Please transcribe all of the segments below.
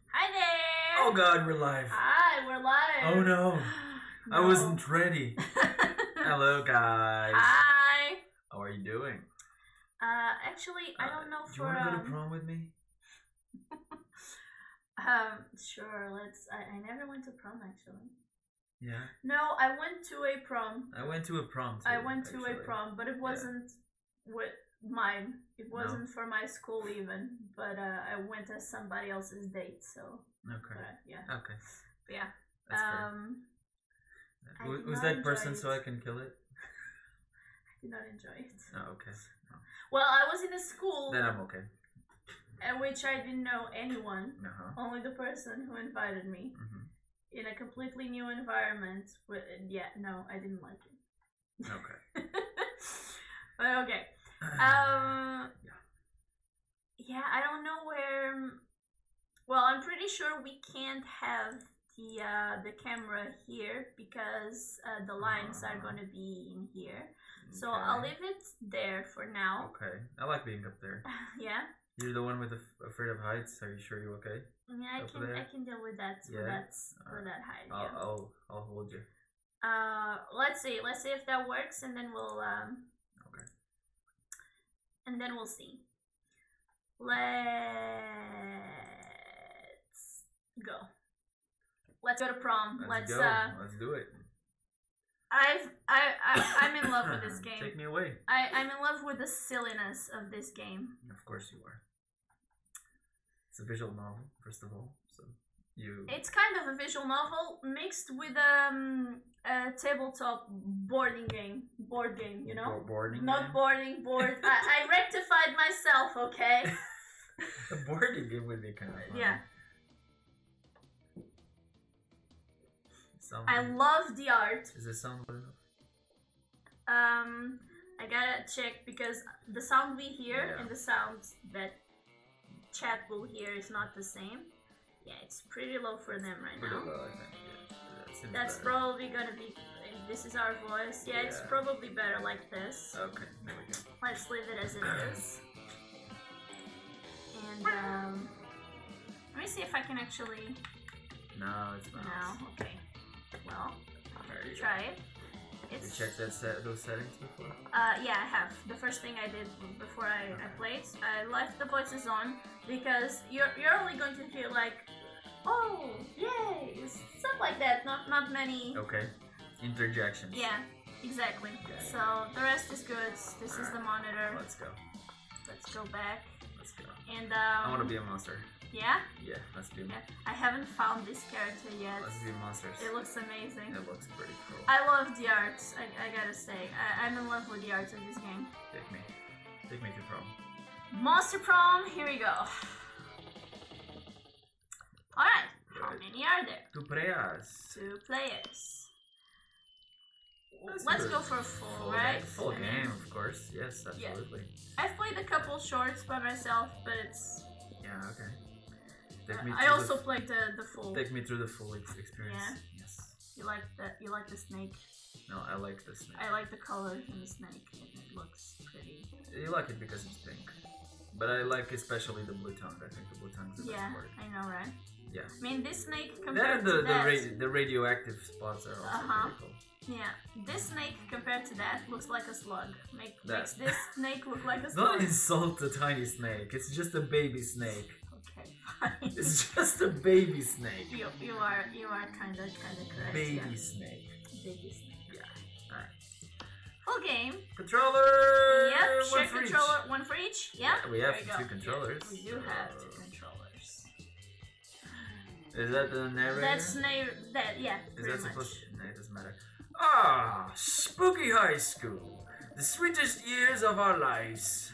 Hi there! Oh god, we're live. Hi, we're live. Oh no. No. I wasn't ready. Hello guys. Hi. How are you doing? Actually, I don't know Do you for want to go to prom with me? Sure, let's I never went to prom actually. Yeah. No, I went to a prom. I went to a prom too, I went to actually. a prom, but it wasn't with mine. It wasn't for my school even, but I went as somebody else's date, so Okay. yeah. Okay. But yeah. That's I fair. did Who's not that person enjoy so it. I can kill it? I did not enjoy it. Oh, okay. No. Well, I was in a school Then I'm okay. at which I didn't know anyone, Uh-huh. only the person who invited me, Mm-hmm. in a completely new environment. No, I didn't like it. Okay. But okay. Yeah, I don't know where. Well, I'm pretty sure we can't have the camera here because the lines are gonna be in here. So Okay. I'll leave it there for now. Okay. I like being up there. Yeah. You're the one with afraid of heights. Are you sure you're okay? Yeah, Up there? I can deal with that. Yeah? With that height. Yeah. I'll hold you. Let's see if that works, and then we'll Okay. and then we'll see. Let's go. Let's go to prom. Let's go. Let's do it. I'm in love with this game. Take me away. I'm in love with the silliness of this game. Of course you are. It's a visual novel, first of all. So you. It's kind of a visual novel mixed with a tabletop board game, you know? Boarding. Not boarding, board. I rectified myself, okay? A boarding game would be kind of fun. Yeah. Sound I love the art. Does it sound good enough? I gotta check because the sound we hear and the sound that chat will hear is not the same. Yeah, it's pretty low for them right Pretty now. low, I think. Yeah. That's better. probably gonna be. This is our voice. Yeah, it's Yeah. probably better like this. Okay, there we go. Let's leave it as it is. And let me see if I can actually. No, it's not. No. Okay. Well, There you try it. You It's. checked those settings before? Yeah, I have. The first thing I did before I played, I left the voices on because you're only going to hear like, oh, yay, stuff like that. Not many. Okay. Interjections. Yeah, exactly. Yeah. So the rest is good. This is the monitor. Let's go. Let's go back. Let's go. And I want to be a monster. Yeah. Yeah, let's be. Yeah. I haven't found this character yet. Let's be monsters. It looks amazing. It looks pretty cool. I love the art. I gotta say, I'm in love with the art of this game. Take me to prom. Monster Prom. Here we go. All right. How many are there? 2 players. 2 players. That's Let's good. go for full, right? Full game, of course. Yes, absolutely. I've played a couple shorts by myself, but it's. Yeah, okay. Take me I through also played the full. Take me through the full experience. Yeah. Yes. You like that? You like the snake? No, I like the snake. I like the color in the snake. It looks pretty. You like it because it's pink. But I like especially the blue tongue. I think the blue tongue's the Yeah, best part. I know, right? Yeah. I mean, this snake That compared and to that. the radioactive spots are also pretty cool. Yeah, this snake compared to that looks like a slug. Makes That- this snake look like a Don't slug. insult the tiny snake. It's just a baby snake. Okay, fine. It's just a baby snake. You are kinda correct. Baby yeah. snake. Baby snake. Yeah. Alright. Full game. Controller! Yep, One share for each. controller, one for each. Yeah. We have There you go. 2 controllers. We do have 2 controllers. Is that the narrator? That's yeah. Is Pretty that much. supposed to? No, it doesn't matter. Ah, spooky high school. The sweetest years of our lives.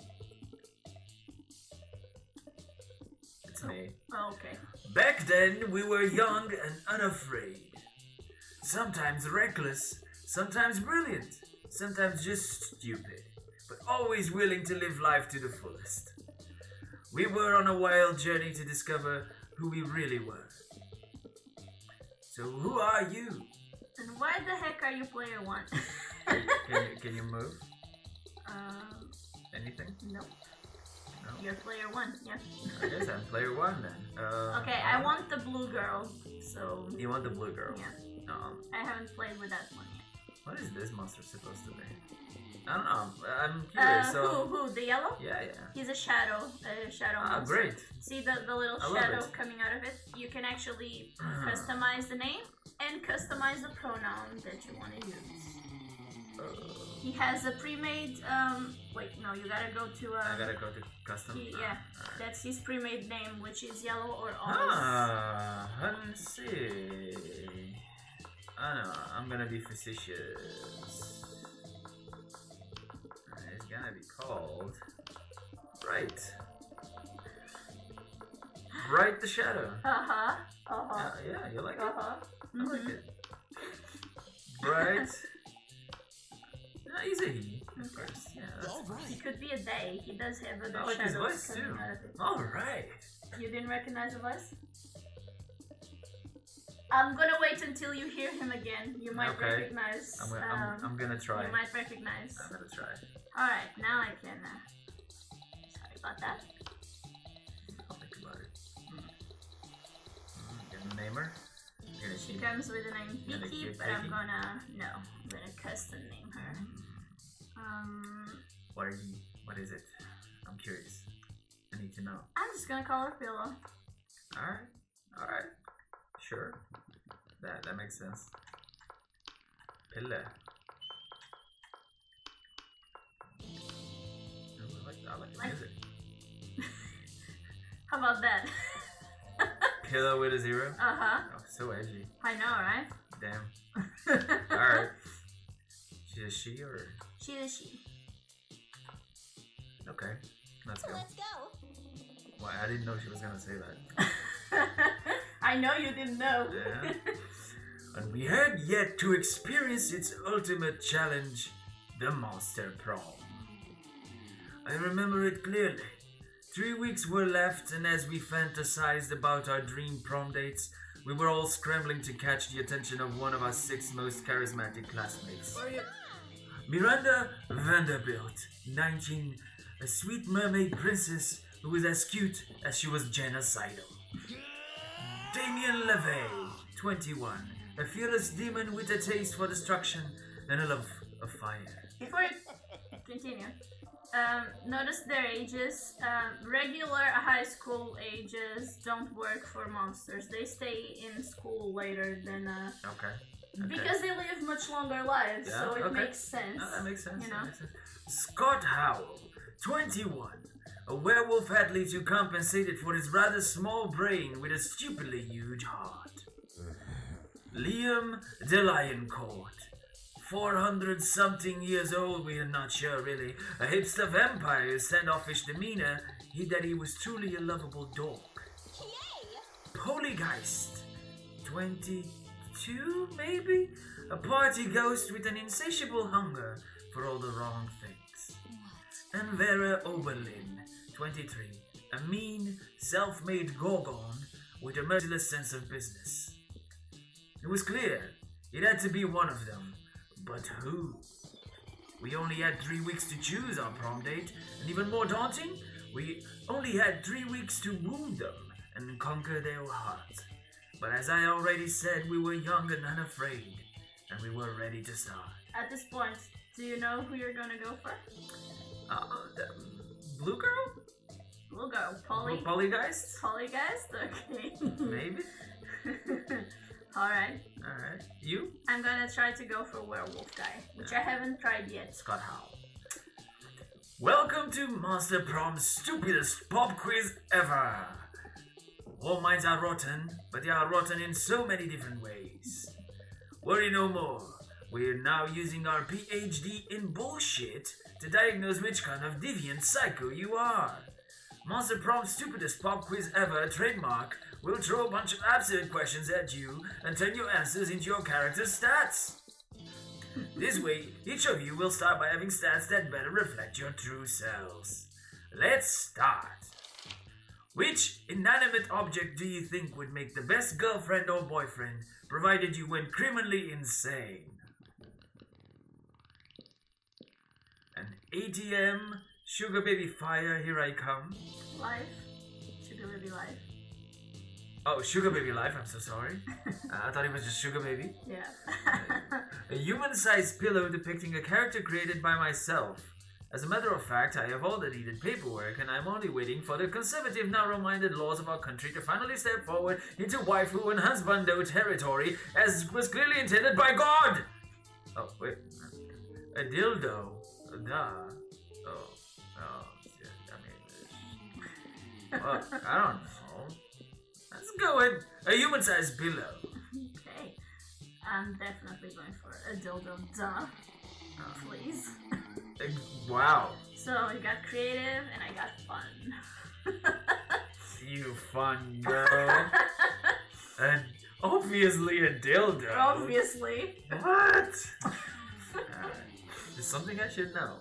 It's me. Oh, okay. Back then, we were young and unafraid. Sometimes reckless, sometimes brilliant, sometimes just stupid, but always willing to live life to the fullest. We were on a wild journey to discover who we really were. So who are you? And why the heck are you player 1? Can you move? Anything? No. No? you're player 1. Yeah. I guess I'm player 1 then. Okay, I want the blue girl. So. You want the blue girl? Yeah. I I haven't played with that one yet. What is this monster supposed to be? I don't know. I'm curious. So. Who? The yellow? Yeah. He's a shadow Ah, monster. great. See the little I love shadow it. coming out of it? You can actually customize the name and customize the pronoun that you want to use. He has a pre-made, wait, no, you gotta go to, I gotta go to custom. yeah, that's his pre-made name, which is yellow or orange. Let's see. I don't know, I'm gonna be facetious. It's gonna be called Bright. Bright the Shadow. Yeah, you like it? I like it. Bright. No, he's a he, of course. Yeah, He could be a they. He does have other I like his shadows voice coming too. out of it. Alright. You didn't recognize the voice? I'm gonna wait until you hear him again. You might recognize. I'm gonna try. You might recognize. I'm gonna try. Alright, now I can. Sorry about that. I'll think about it. Gonna name her. She comes with the name Yeah, Vicky, the but Vicky. I'm gonna custom name her. What is it? I'm curious. I need to know. I'm just gonna call her Pillow. Alright. Sure. That makes sense. Pille. I like the music. How about that? Pillow with a 0? Uh-huh. Oh, so edgy. I know, right? Damn. Alright. She's a she or? She's a she. Okay. Let's go. Let's go. Well, I didn't know she was gonna say that. I know you didn't know. Yeah. And we had yet to experience its ultimate challenge, the Monster Prom. I remember it clearly. 3 weeks were left, and as we fantasized about our dream prom dates, we were all scrambling to catch the attention of one of our 6 most charismatic classmates. Miranda Vanderbilt, 19, a sweet mermaid princess who was as cute as she was genocidal. Damien LeVay, 21, a fearless demon with a taste for destruction and a love of fire. Before you continue, notice their ages. Regular high school ages don't work for monsters. They stay in school later than Okay. because they live much longer lives, Yeah, so it okay. makes sense. That makes sense. You that know? makes sense. Scott Howell, 21, a werewolf athlete who compensated for his rather small brain with a stupidly huge heart. Liam DeLioncourt, 400-something years old, we are not sure really, a hipster vampire whose standoffish demeanor hid that he was truly a lovable dog. Yay! Polygeist, 22 maybe? A party ghost with an insatiable hunger for all the wrong things. And Vera Oberlin, 23, a mean, self-made gorgon with a merciless sense of business. It was clear, it had to be one of them, but who? We only had 3 weeks to choose our prom date, and even more daunting, we only had 3 weeks to wound them and conquer their hearts. But as I already said, we were young and unafraid, and we were ready to start. At this point, do you know who you're gonna go for? The blue girl? We'll go Polygeist? Polygeist? Okay. Maybe? Alright. Alright. You? I'm gonna try to go for werewolf guy, which I haven't tried yet. Scott Howell. Welcome to Monster Prom's stupidest pop quiz ever. All minds are rotten, but they are rotten in so many different ways. Worry no more. We're now using our PhD in bullshit to diagnose which kind of deviant psycho you are. Monster Prom's stupidest pop quiz ever trademark will throw a bunch of absurd questions at you and turn your answers into your character's stats. This way, each of you will start by having stats that better reflect your true selves. Let's start. Which inanimate object do you think would make the best girlfriend or boyfriend, provided you went criminally insane? An ATM, Sugar baby fire, here I come. Life. Sugar baby life. Oh, Sugar Baby Life, I'm so sorry. I thought it was just Sugar Baby. Yeah. A human-sized pillow depicting a character created by myself. As a matter of fact, I have all the needed paperwork and I'm only waiting for the conservative, narrow-minded laws of our country to finally step forward into waifu and husbando territory as was clearly intended by God! Oh, wait. A dildo. Duh. Oh, shit. Well, I don't know. Let's go with a human-sized pillow. Okay. I'm definitely going for a dildo, duh. Please. Wow. So I got creative and I got fun. You fun girl. And obviously a dildo. Obviously. What? It's something I should know.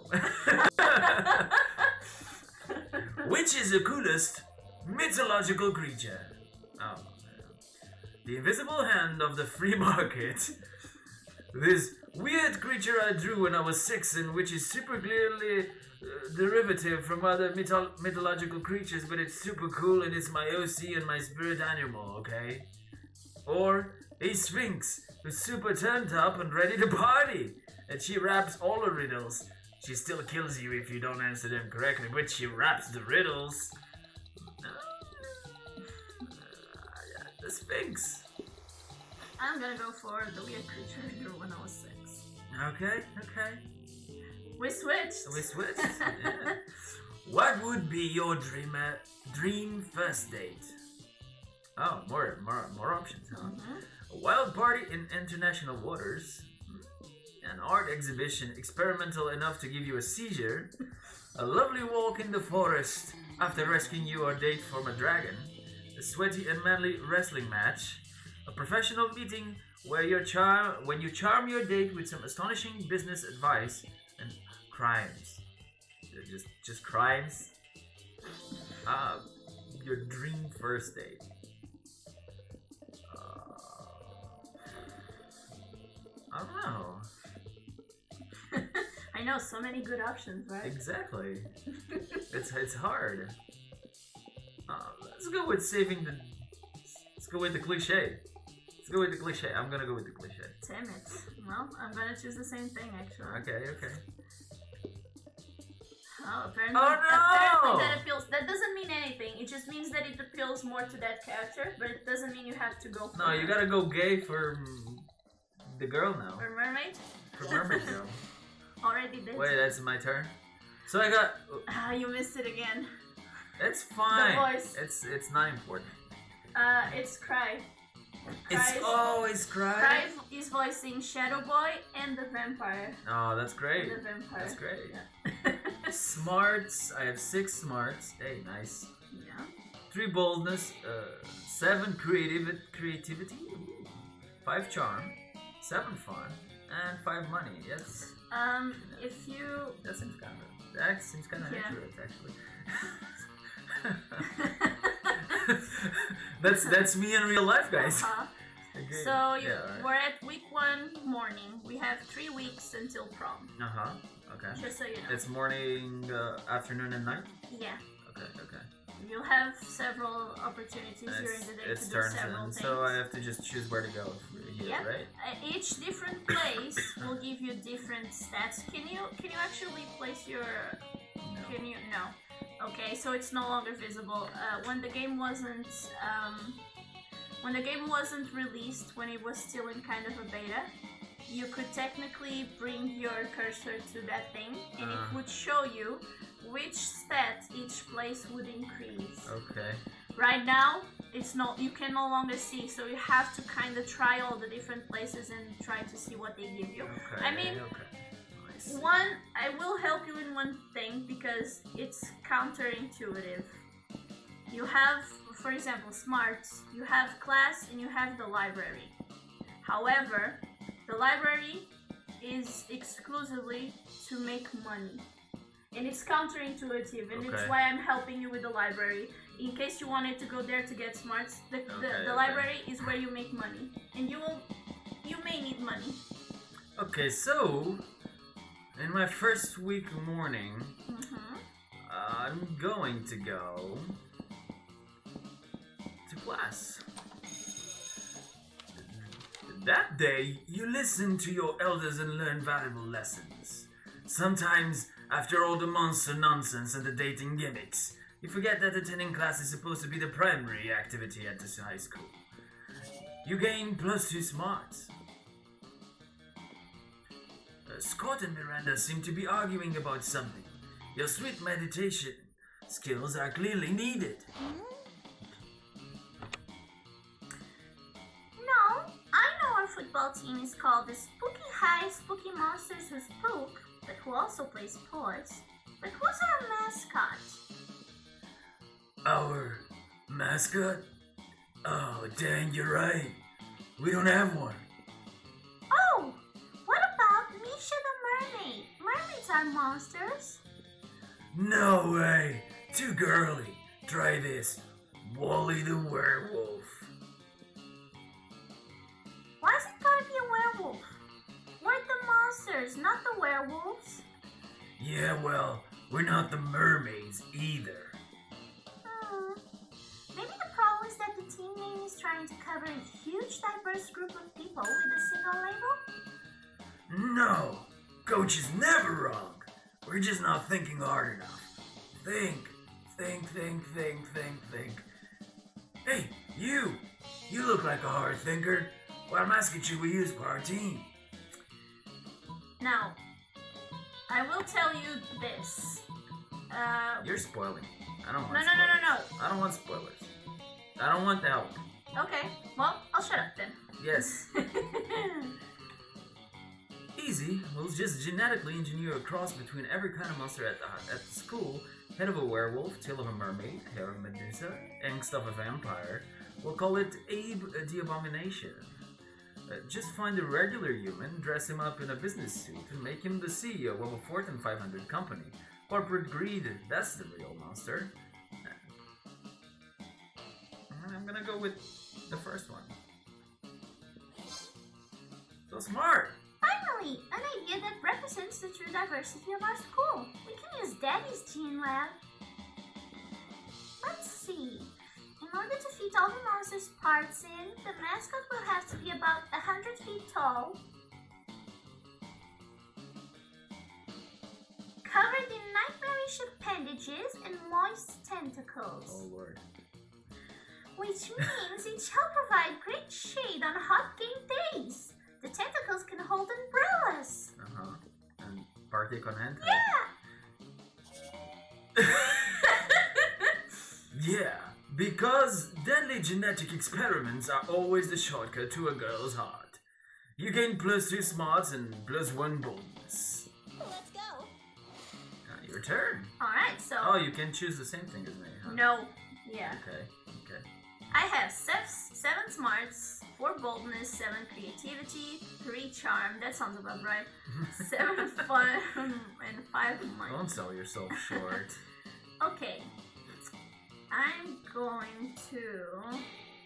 Which is the coolest mythological creature? Oh, the invisible hand of the free market. This weird creature I drew when I was 6 and which is super clearly derivative from other mythological creatures, but it's super cool and it's my OC and my spirit animal, okay? Or a sphinx who's super turned up and ready to party, and she raps all the riddles. She still kills you if you don't answer them correctly, but she raps the riddles. The Sphinx. I'm gonna go for the weird creature I drew when I was 6. Okay. We switched. We switched. Yeah. What would be your dream first date? Oh, more options, huh? A wild party in international waters. An art exhibition experimental enough to give you a seizure. A lovely walk in the forest after rescuing your date from a dragon. A sweaty and manly wrestling match, a professional meeting where when you charm your date with some astonishing business advice, and crimes. Just crimes. Your dream first date. I don't know. I know, so many good options, right? Exactly. It's hard. Let's go with the cliche. Let's go with the cliche. I'm gonna go with the cliche. Damn it. Well, I'm gonna choose the same thing, actually. Okay. Oh, apparently, Oh, no! apparently that appeals. That doesn't mean anything. It just means that it appeals more to that character, but it doesn't mean you have to go for No, you gotta go gay for the girl now. For mermaid? For mermaid girl. Already did. Wait, that's my turn. So I got. Ah, you missed it again. It's fine. The voice. It's not important. It's Cry. It's always Cry. Cry is voicing Shadow Boy and the vampire. Oh, that's great. The vampire. That's great. Yeah. Smarts. I have 6 smarts. Hey, nice. Yeah. 3 boldness. 7 creativity. 5 charm. 7 fun. And 5 money. Yes. If you. That seems kind of Yeah. accurate, actually. that's me in real life, guys. Okay. So Alright. we're at week 1 morning. We have 3 weeks until prom. Okay. Just so you know. It's morning, afternoon, and night. Yeah. Okay. You'll have several opportunities during the day to do turns several in, things. so I have to just choose where to go here, Yeah. right? Each different place will give you different stats. Can you actually place your? No. Can you? No. Okay, so it's no longer visible. When the game wasn't released, when it was still in kind of a beta, you could technically bring your cursor to that thing, and it would show you which stat each place would increase. Okay. Right now, you can no longer see, so you have to kind of try all the different places and try to see what they give you. Okay. I mean, I will help you in one thing because it's counterintuitive. You have, for example, smarts, you have class and you have the library. However, the library is exclusively to make money. And it's counterintuitive, and it's why I'm helping you with the library. In case you wanted to go there to get smarts, the library is where you make money. And you may need money. Okay, so in my first week morning, I'm going to go to class. That day, you listen to your elders and learn valuable lessons. Sometimes, after all the monster nonsense and the dating gimmicks, you forget that attending class is supposed to be the primary activity at this high school. You gain +2 smarts. Scott and Miranda seem to be arguing about something. Your sweet meditation skills are clearly needed. No, I know our football team is called the Spooky High Spooky Monsters Who Spook, but who also play sports. But who's our mascot? Our mascot? Oh, dang, you're right. We don't have one. Oh, what about Misha the Mermaid? Mermaids are monsters. No way. Too girly. Try this. Wally the werewolf. Why is it gotta be a werewolf? We're the monsters, not the werewolves. Yeah, well, we're not the mermaids either. Maybe the problem is that the team name is trying to cover a huge diverse group of people with a single label? No, Coach is never wrong. We're just not thinking hard enough. Think. Hey, you! You look like a hard thinker. What mascot should we use for our team? Now, I will tell you this. You're spoiling. I don't want No. spoilers. I don't want spoilers. I don't want the help. Okay, well, I'll shut up then. Yes. Easy. We'll just genetically engineer a cross between every kind of monster at the school. Head of a werewolf, tail of a mermaid, hair of Medusa, angst of a vampire. We'll call it Abe the Abomination. Just find a regular human, dress him up in a business suit, and make him the CEO of a Fortune 500 company. Corporate greed, that's the real monster. I'm gonna go with the first one. So smart! Finally, an idea that represents the true diversity of our school. We can use Daddy's Gene Lab. Let's see. In order to fit all the monsters' parts in, the mascot will have to be about 100 feet tall, covered in nightmarish appendages and moist tentacles. Oh lord. Which means it shall provide great shade on hot game days. The tentacles can hold umbrellas. Uh-huh. And party con hentai. Yeah! Yeah, because deadly genetic experiments are always the shortcut to a girl's heart. You gain +2 smarts and +1 boldness. Let's go. Your turn. Alright, so... Oh, you can choose the same thing as me, huh? No. Yeah. Okay. I have 7 smarts, 4 boldness, 7 creativity, 3 charm. That sounds about right. 7 fun, and 5 mind. Don't sell yourself short. Okay. I'm going to...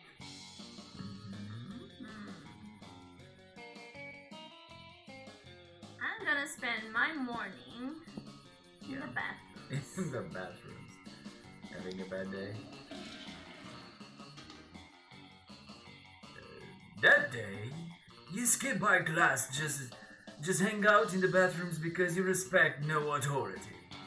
I'm gonna spend my morning in the bathroom. In the bathrooms. Having a bad day. That day, you skip by class, just hang out in the bathrooms because you respect no authority.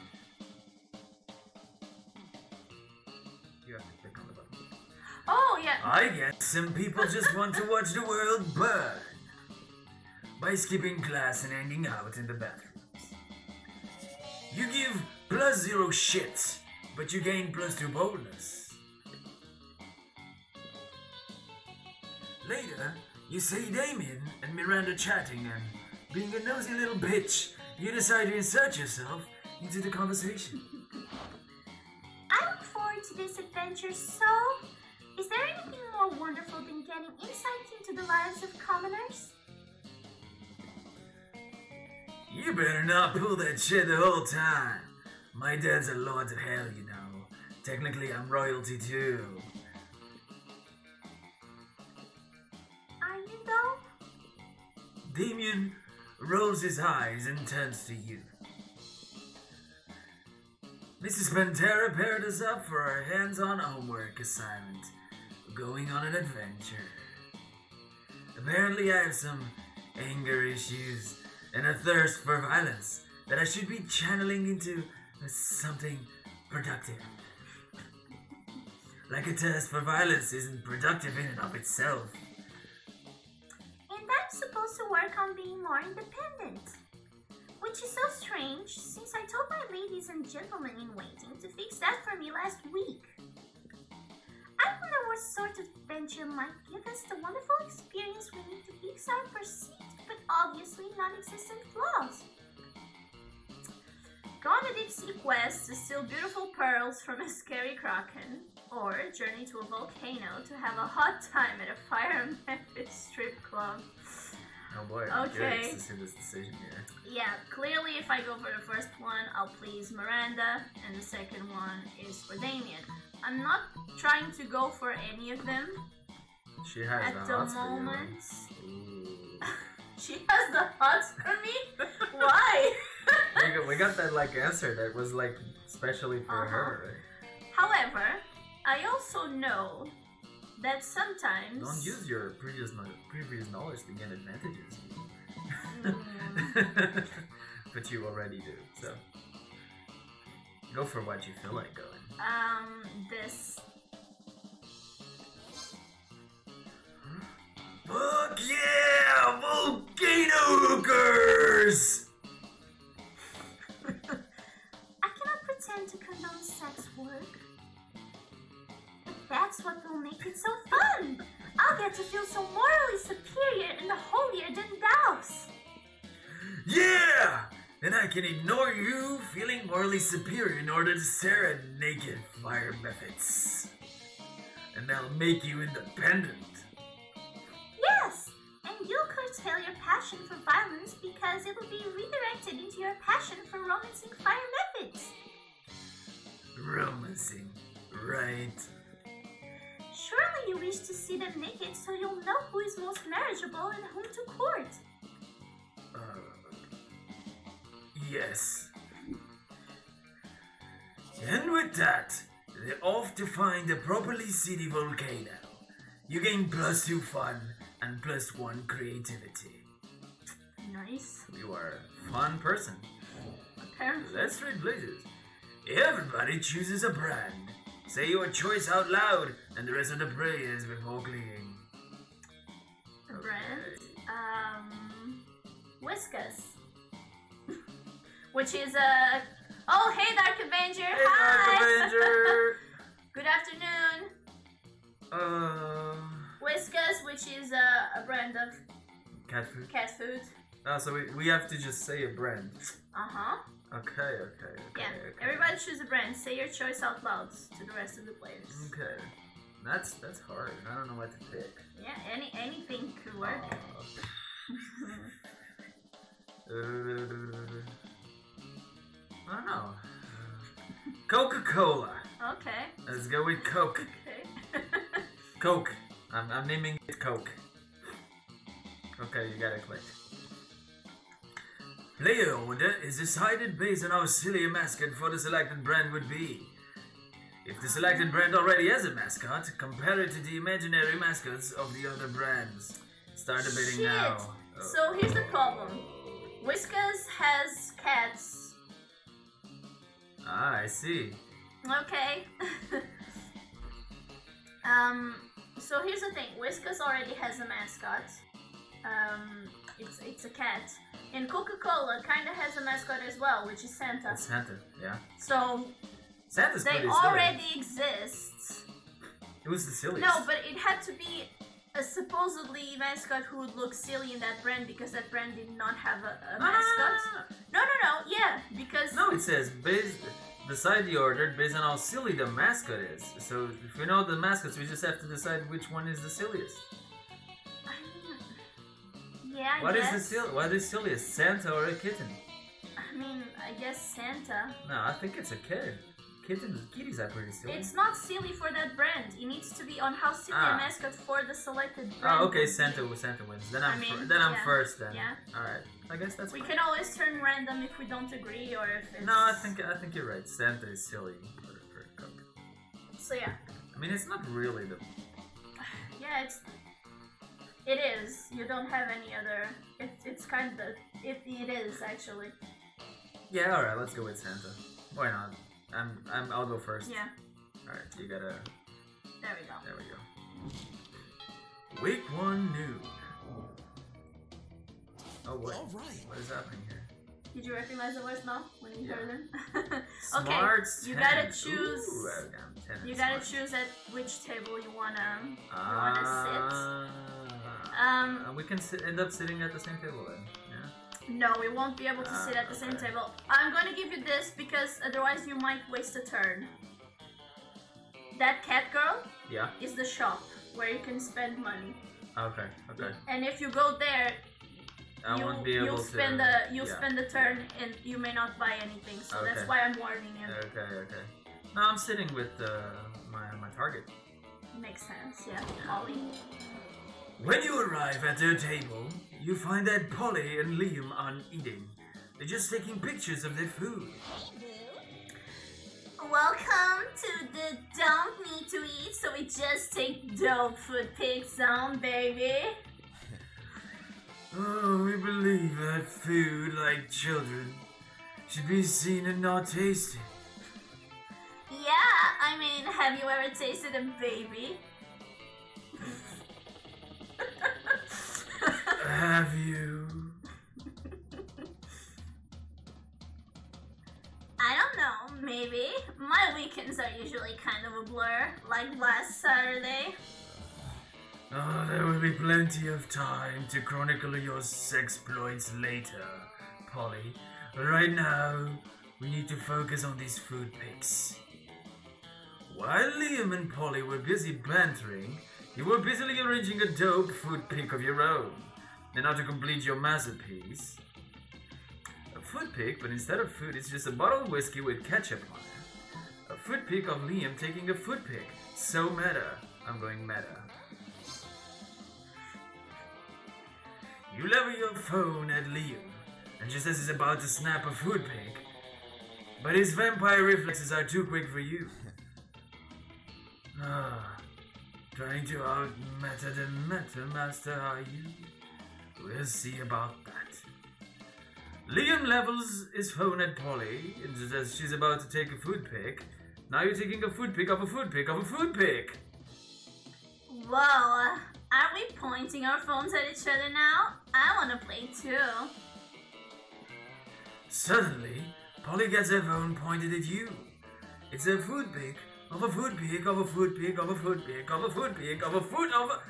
You have to click on the button. Oh, yeah. I guess some people just want to watch the world burn by skipping class and hanging out in the bathrooms. You give +0 shits, but you gain +2 boldness. Later, you see Damien and Miranda chatting, and being a nosy little bitch, you decide to insert yourself into the conversation. I look forward to this adventure so... Is there anything more wonderful than getting insight into the lives of commoners? You better not pull that shit the whole time. My dad's a lord of hell, you know. Technically, I'm royalty too. Are you though? Damien rolls his eyes and turns to you. Mrs. Pantera paired us up for our hands-on homework assignment. Going on an adventure. Apparently I have some anger issues and a thirst for violence that I should be channeling into something productive. Like a thirst for violence isn't productive in and of itself. And I'm supposed to work on being more independent. Which is so strange, since I told my ladies and gentlemen in waiting to fix that for me last week. I wonder what sort of adventure might give us the wonderful experience we need to fix our perceived but obviously non-existent flaws. Go on a deep-sea quest to steal beautiful pearls from a scary kraken, or journey to a volcano to have a hot time at a Fire Memphis strip club. Oh boy, I'm Okay. curious to see this decision here. Yeah, clearly if I go for the first one, I'll please Miranda, and the second one is for Damien. I'm not trying to go for any of them She has at the the hots for you. moment. Ooh. She has the hots for me? Why? We got that like answer that was like specially for Uh-huh. her, right? However, I also know that sometimes... Don't use your previous knowledge to gain advantages. Mm, But you already do, so go for what you feel like going. this... Fuck yeah! Volcano hookers! I cannot pretend to condone sex work. But that's what will make it so fun! I'll get to feel so morally superior and holier than thous! Yeah! And I can ignore you feeling morally superior in order to stare at naked fire methods. And that'll make you independent. Yes! And you'll curtail your passion for violence because it will be redirected into your passion for romancing fire methods. Romancing, right? Surely you wish to see them naked so you'll know who is most marriageable and whom to court. Yes. And with that, they're off to find a properly seedy volcano. You gain +2 fun and +1 creativity. Nice. You are a fun person. Apparently. Let's trade places. Everybody chooses a brand. Say your choice out loud, and the rest of the prayers before clicking. A brand. Whiskas. Which is a... Oh, hey Dark Avenger! Hey, Hi! Dark Avenger! Good afternoon! Whiskas, which is a brand of Cat food? cat food. Oh, so we have to just say a brand. Uh-huh. Okay. Yeah, everybody choose a brand. Say your choice out loud to the rest of the players. Okay. That's hard. I don't know what to pick. Yeah, anything could work. I don't know. Coca-Cola. Okay. Let's go with Coke. Okay. Coke. I'm naming it Coke. Okay, you gotta click. Player order is decided based on how silly a mascot for the selected brand would be. If the selected brand already has a mascot, compare it to the imaginary mascots of the other brands. Start debating Shit. now. So here's the problem. Whiskas has cats. Ah, I see. Okay. So here's the thing. Whiskas already has a mascot. It's a cat. And Coca-Cola kind of has a mascot as well, which is Santa. It's Santa, yeah. So Santa's they pretty silly. already exist. It was the silliest. No, but it had to be a supposedly mascot who would look silly in that brand because that brand did not have a mascot. No, yeah, because No, it says decide the order based on how silly the mascot is. So if we know the mascots, we just have to decide which one is the silliest. yeah, I What is guess. what is silliest, Santa or a kitten? I mean, I guess Santa. No, I think it's a kid. Kitties are pretty silly. It's not silly for that brand. It needs to be on how silly a mascot for the selected brand. Oh, okay. would Santa be. wins. Then I'm yeah. first then. Yeah. All right. I guess that's. We fine. can always turn random if we don't agree or if it's. No, I think you're right. Santa is silly for a cook. So yeah. I mean, it's not really the. Yeah, it is. You don't have any other. It's kind of. It is actually. Yeah. All right. Let's go with Santa. Why not? I'll go first. Yeah. All right. You gotta. There we go. There we go. Week 1 new. Oh what? All right. What is happening here? Did you recognize the voice now when you Yeah. heard them? Smarts. You 10. gotta choose. Ooh, I'm 10 and You gotta smarts. choose at which table you wanna We can end up sitting at the same table then. Yeah. No, we won't be able to sit at the same Okay. table. I'm gonna give you this because otherwise you might waste a turn. That cat girl Yeah. is the shop where you can spend money. Okay. Okay. And if you go there, I won't be able you'll to. spend the turn and you may not buy anything. So that's Okay. why I'm warning you. Okay. Okay. No, I'm sitting with my target. Makes sense, yeah. Ollie. When you arrive at their table, you find that Polly and Liam aren't eating. They're just taking pictures of their food. Welcome to the Don't Need to Eat, so we just take dope food pics on, baby. Oh, we believe that food, like children, should be seen and not tasted. Yeah, I mean, have you ever tasted a baby? Have you? I don't know, maybe. My weekends are usually kind of a blur, like last Saturday. Oh, there will be plenty of time to chronicle your sexploits later, Polly. But right now, we need to focus on these food pics. While Liam and Polly were busy bantering, you were busily arranging a dope food pic of your own. And now to complete your masterpiece, a food pic, but instead of food, it's just a bottle of whiskey with ketchup on it. A food pic of Liam taking a food pic. So meta. I'm going meta. You lever your phone at Liam, and just as he's about to snap a food pic, but his vampire reflexes are too quick for you. Trying to out-meta the meta master, are you? We'll see about that. Liam levels his phone at Polly, and just as she's about to take a food pic, now you're taking a food pic of a food pic of a food pic. Whoa, are we pointing our phones at each other now? I wanna play too. Suddenly, Polly gets her phone pointed at you. It's a food pic of a food pic of a food pic of a food pic of a food pic of a food of a...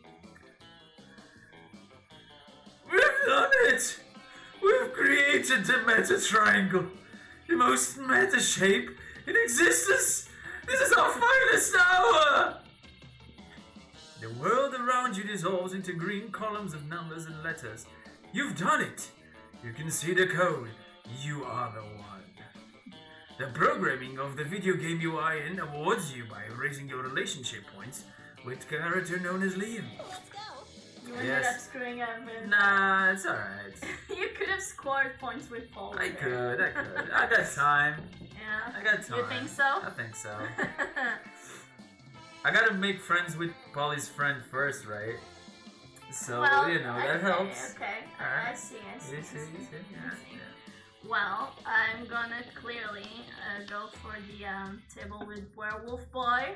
We've done it! We've created the meta triangle, the most meta shape in existence. This is our finest hour! The world around you dissolves into green columns of numbers and letters. You've done it! You can see the code. You are the one. The programming of the video game you are in awards you by raising your relationship points with character known as Liam. Let's go. You ended Yes. up screwing up with... Nah, it's alright. You could have scored points with Paul. I there. could. I got time. Yeah. I got time. You think so? I think so. I gotta make friends with Polly's friend first, right? So, well, you know, that okay, helps. Okay, Alright. I see. You see? Yeah, yeah. Well, I'm gonna clearly go for the table with Werewolf Boy.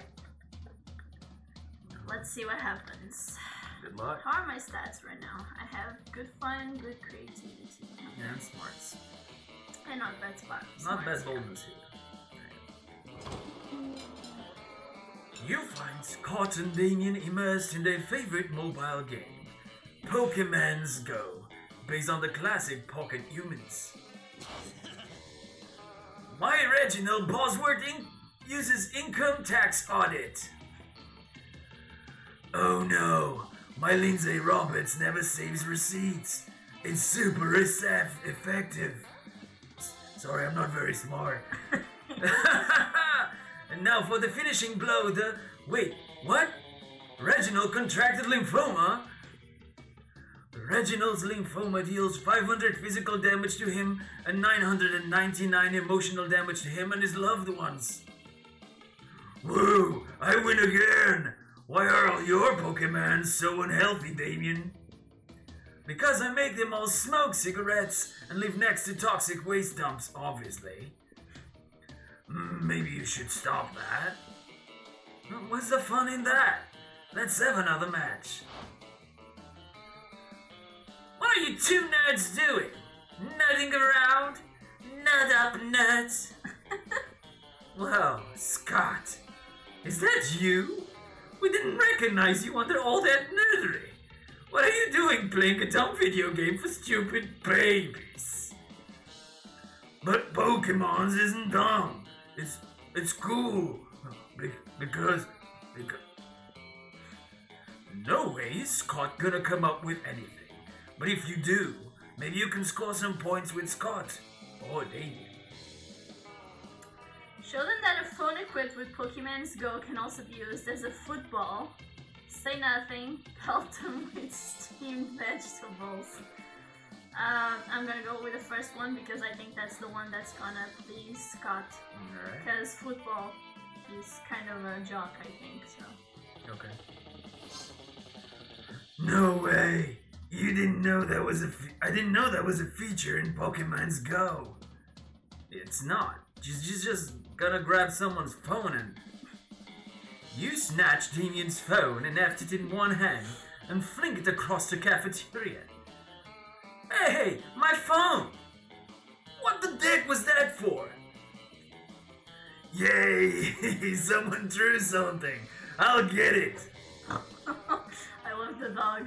Let's see what happens. Good luck. How are my stats right now? I have good fun, good creativity, And smarts. and not bad spot. Not bad smarts, boldness here. You find Scott and Damien immersed in their favorite mobile game, Pokemon's Go, based on the classic Pocket Humans. My Reginald Bosworth uses income tax audit. Oh no, my Lindsay Roberts never saves receipts. It's super effective. Sorry, I'm not very smart. Now for the finishing blow, Wait, what? Reginald contracted lymphoma? Reginald's lymphoma deals 500 physical damage to him and 999 emotional damage to him and his loved ones. Whoa, I win again! Why are all your Pokemon so unhealthy, Damien? Because I make them all smoke cigarettes and live next to toxic waste dumps, obviously. Maybe you should stop that. What's the fun in that? Let's have another match. What are you two nerds doing? Nutting around? Nut up nuts? Well, Scott, is that you? We didn't recognize you under all that nerdery. What are you doing playing a dumb video game for stupid babies? But Pokemon's isn't dumb. It's cool. Because... No way is Scott gonna come up with anything. But if you do, maybe you can score some points with Scott. Or Damien. Show them that a phone equipped with Pokemon's Go can also be used as a football. Say nothing, pelt them with steamed vegetables. I'm gonna go with the first one because I think that's the one that's gonna please Scott. Alright. Because football is kind of a jock, I think, so. Okay. No way! You didn't know that was I didn't know that was a feature in Pokemon's Go. It's not. She's just gonna grab someone's phone and... You snatched Damien's phone and heft it in one hand and fling it across the cafeteria. Hey, my phone! What the dick was that for? Yay! Someone threw something. I'll get it. I love the dog.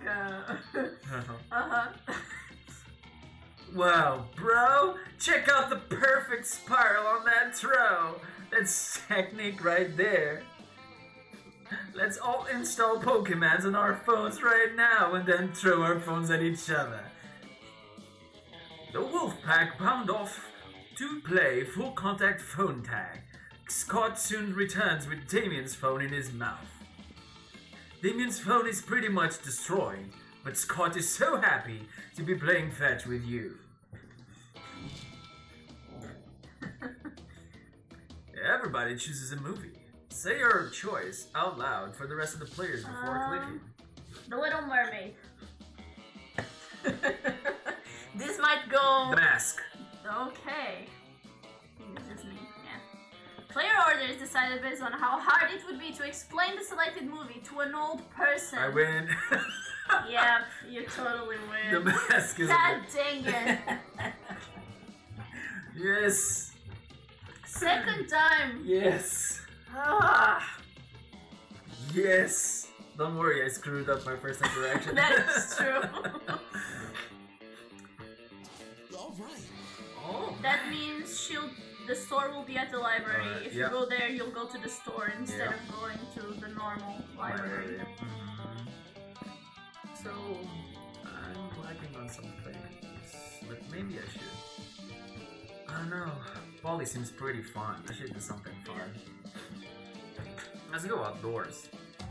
Wow, bro! Check out the perfect spiral on that throw. That's technique right there. Let's all install Pokemons on our phones right now and then throw our phones at each other. The Wolfpack bound off to play full contact phone tag. Scott soon returns with Damien's phone in his mouth. Damien's phone is pretty much destroyed, but Scott is so happy to be playing fetch with you. Everybody chooses a movie. Say your choice out loud for the rest of the players before clicking. The Little Mermaid. This might go... The Mask. Okay. I think this is me, yeah. Player order is decided based on how hard it would be to explain the selected movie to an old person. I win. Yep, you totally The win. Mask is God dang it. Yes. Second time. Yes. Ah, Yes. Don't worry, I screwed up my first interaction. that is true. All right. Oh. That means the store will be at the library. If yeah. you go there, you'll go to the store instead Yeah. of going to the normal library. Mhm. So, I'm lacking on some things, but maybe I should. I don't know. Poly seems pretty fun. I should do something fun. Let's go outdoors.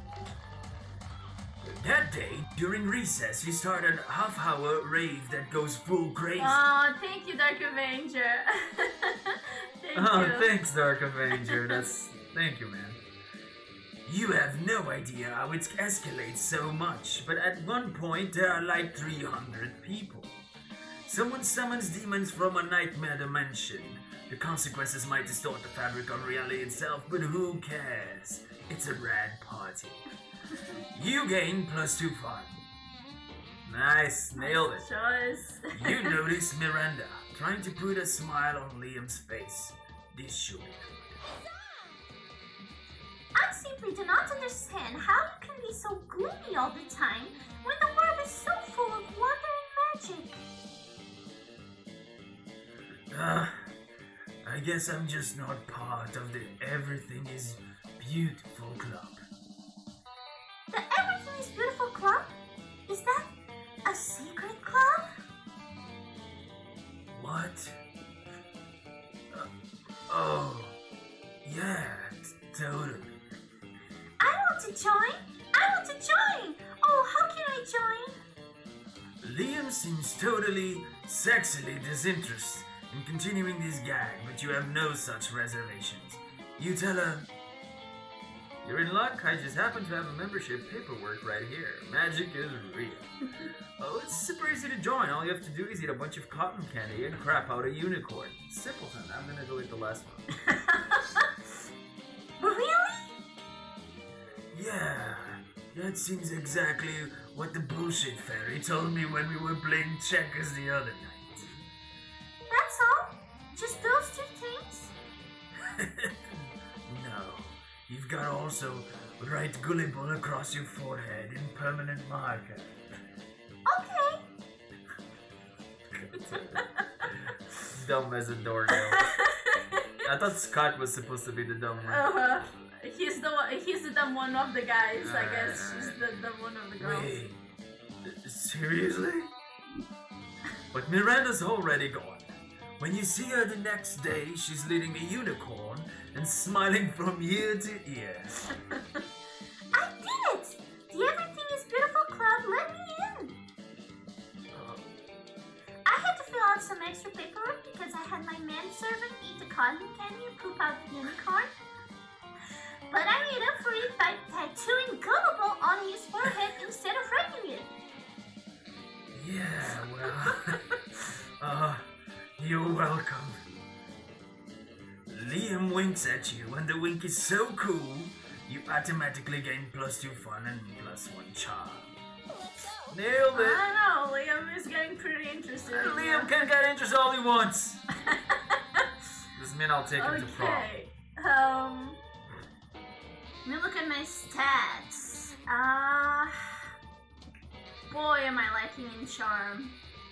That day, during recess, we started a half-hour rave that goes full crazy. Oh, thank you, Dark Avenger. Thank you. Thanks, Dark Avenger. Thank you, man. You have no idea how it escalates so much, but at one point there are like 300 people. Someone summons demons from a nightmare dimension. The consequences might distort the fabric of reality itself, but who cares? It's a rad party. You gain +2 fun. Nice, nailed it. Choice. You notice Miranda trying to put a smile on Liam's face. This should be good. I simply do not understand how you can be so gloomy all the time when the world is so full of wonder and magic. I guess I'm just not part of the Everything is Beautiful club. The Everything is Beautiful Club? Is that a secret club? What? Oh, yeah, Totally. I want to join. I want to join. Oh, how can I join? Liam seems totally, sexily disinterested in continuing this gag, but you have no such reservations. You tell her, "You're in luck, I just happen to have a membership paperwork right here. Magic is real." Oh, it's super easy to join. All you have to do is eat a bunch of cotton candy and crap out a unicorn. Simpleton, I'm gonna go with the last one. Really? Yeah, that seems exactly what the bullshit fairy told me when we were playing checkers the other night. That's all? Just those two things? No, you've got also write gullible across your forehead in permanent marker. Okay. Dumb as a doornail. I thought Scott was supposed to be the dumb one. He's the dumb one of the guys, I guess. She's the dumb one of the girls. Wait, seriously? But Miranda's already gone. When you see her the next day, she's leading a unicorn and smiling from ear to ear. I did it! The Everything is Beautiful Club let me in. I had to fill out some extra paperwork because I had my manservant eat the cotton candy and poop out the unicorn. But I made up for it by tattooing gullible on his forehead instead of writing it. Yeah, well, you're welcome. Liam winks at you, and the wink is so cool, you automatically gain +2 fun and +1 charm. Nailed it! I don't know, Liam is getting pretty interested. in Liam you. can get interest all he wants. Doesn't mean I'll take him to prom. Okay. Let me look at my stats. Boy, am I lacking in charm.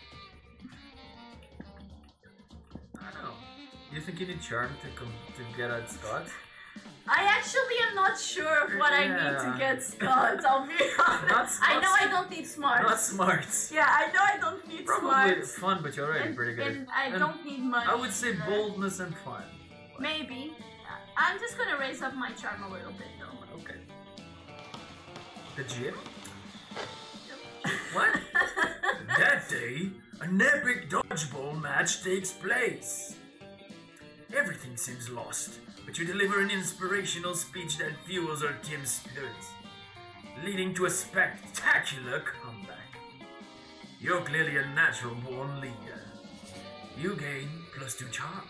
I don't know. You think you need charm to get at Scott? I actually am not sure of what I need to Yeah. get Scott, I'll be honest. I know I don't need smart. Not smart. Yeah, I know I don't need Probably smart. fun, but you're already pretty good. And I And don't need money. I would say either. boldness and fun. Maybe. I'm just gonna raise up my charm a little bit though. Okay. Legit? What? That day, an epic dodgeball match takes place. Everything seems lost, but you deliver an inspirational speech that fuels our team's spirits, leading to a spectacular comeback. You're clearly a natural-born leader. You gain +2 charm.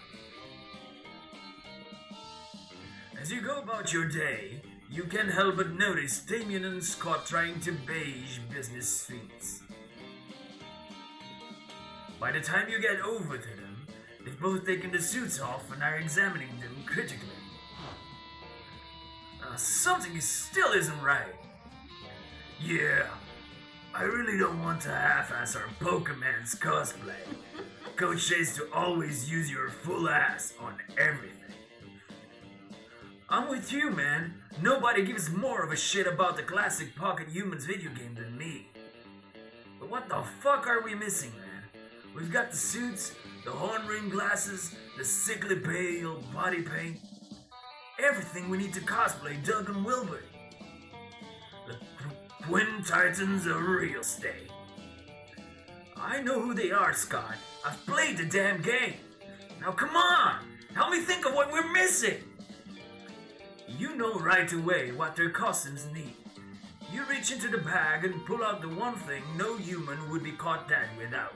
As you go about your day, you can't help but notice Damien and Scott trying to beige business suits. By the time you get over to them, they've both taken the suits off and are examining them critically. Something still isn't right. Yeah, I really don't want to half-ass our Pokemon's cosplay. Coach says to always use your full ass on everything. I'm with you, man. Nobody gives more of a shit about the classic Pocket Humans video game than me. But what the fuck are we missing, man? We've got the suits, the horn ring glasses, the sickly pale body paint. Everything we need to cosplay Doug and Wilbur. The Twin Titans of real estate. I know who they are, Scott. I've played the damn game. Now come on, help me think of what we're missing. You know right away what their costumes need. You reach into the bag and pull out the one thing no human would be caught dead without.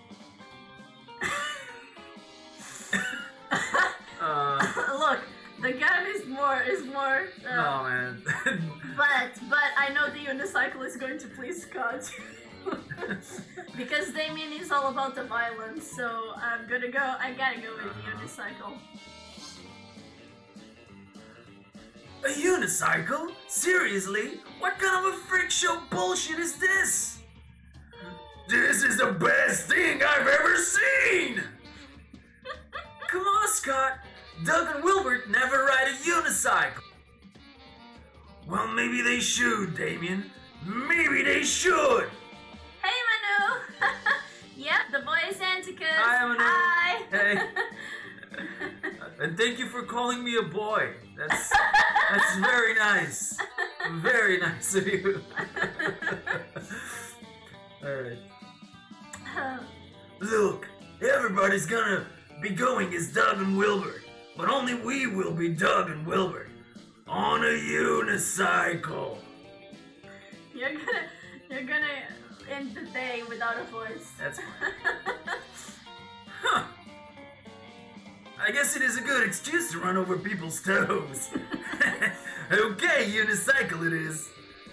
Look, the gun is more. No, man. But I know the unicycle is going to please Scott. Because Damien is all about the violence, so I gotta go with the unicycle. A unicycle? Seriously? What kind of a freak show bullshit is this? This is the best thing I've ever seen! Come on, Scott. Doug and Wilbert never ride a unicycle. Well, maybe they should, Damien. Maybe they should! Hey, Manu! Yep, the boy is Anticus. Hi, Manu. Hi! Hey. And thank you for calling me a boy. That's very nice. Very nice of you. Alright. Look, everybody's gonna be going as Doug and Wilbur, but only we will be Doug and Wilbur on a unicycle. You're gonna end the day without a voice. That's fine. Huh. I guess it is a good excuse to run over people's toes. Okay, unicycle it is.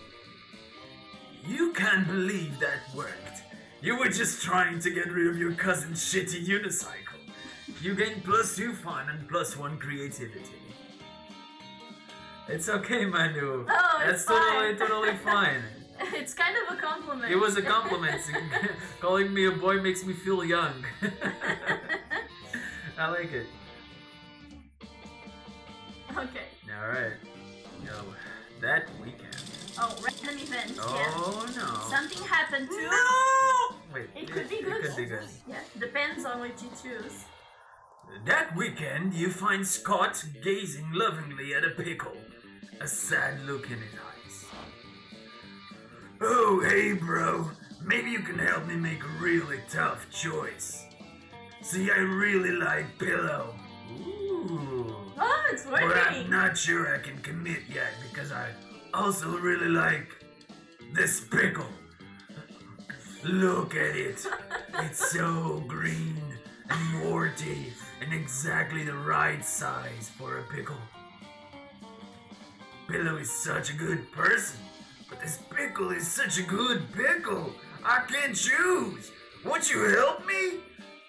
You can't believe that worked. You were just trying to get rid of your cousin's shitty unicycle. You gained +2 fun and +1 creativity. It's okay, Manu. Oh, That's it's fine. totally fine. It's kind of a compliment. It was a compliment. Calling me a boy makes me feel young. I like it. Okay. Alright. Yo, that weekend. Oh, random events. Oh Yeah. no. Something happened too. No! Wait, It could be good. It could be good. Yeah, depends on which you choose. That weekend, you find Scott gazing lovingly at a pickle, a sad look in his eyes. Oh, hey, bro. Maybe you can help me make a really tough choice. See, I really like Pillow. Ooh. Oh, it's But I'm working. not sure I can commit yet because I also really like this pickle. Look at it. It's so green and warty and exactly the right size for a pickle. Pillow is such a good person, but this pickle is such a good pickle. I can't choose. Won't you help me?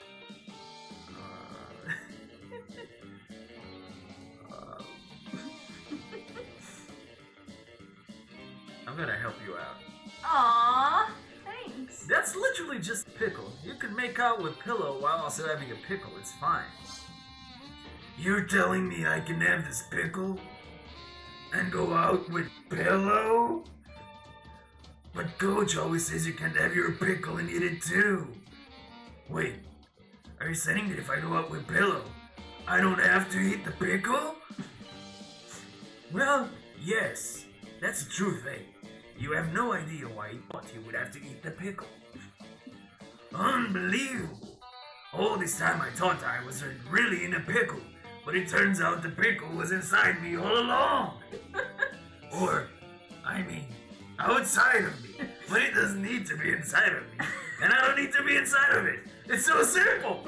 I'm gonna help you out. Aww, thanks. That's literally just pickle. You can make out with Pillow while also having a pickle. It's fine. You're telling me I can have this pickle and go out with Pillow? But Coach always says you can't have your pickle and eat it too. Wait, are you saying that if I go out with Pillow, I don't have to eat the pickle? Well, yes, that's the truth, eh? You have no idea why you thought you would have to eat the pickle. Unbelievable! All this time I thought I was really in a pickle, but it turns out the pickle was inside me all along. Or, I mean, outside of me. But it doesn't need to be inside of me. And I don't need to be inside of it. It's so simple.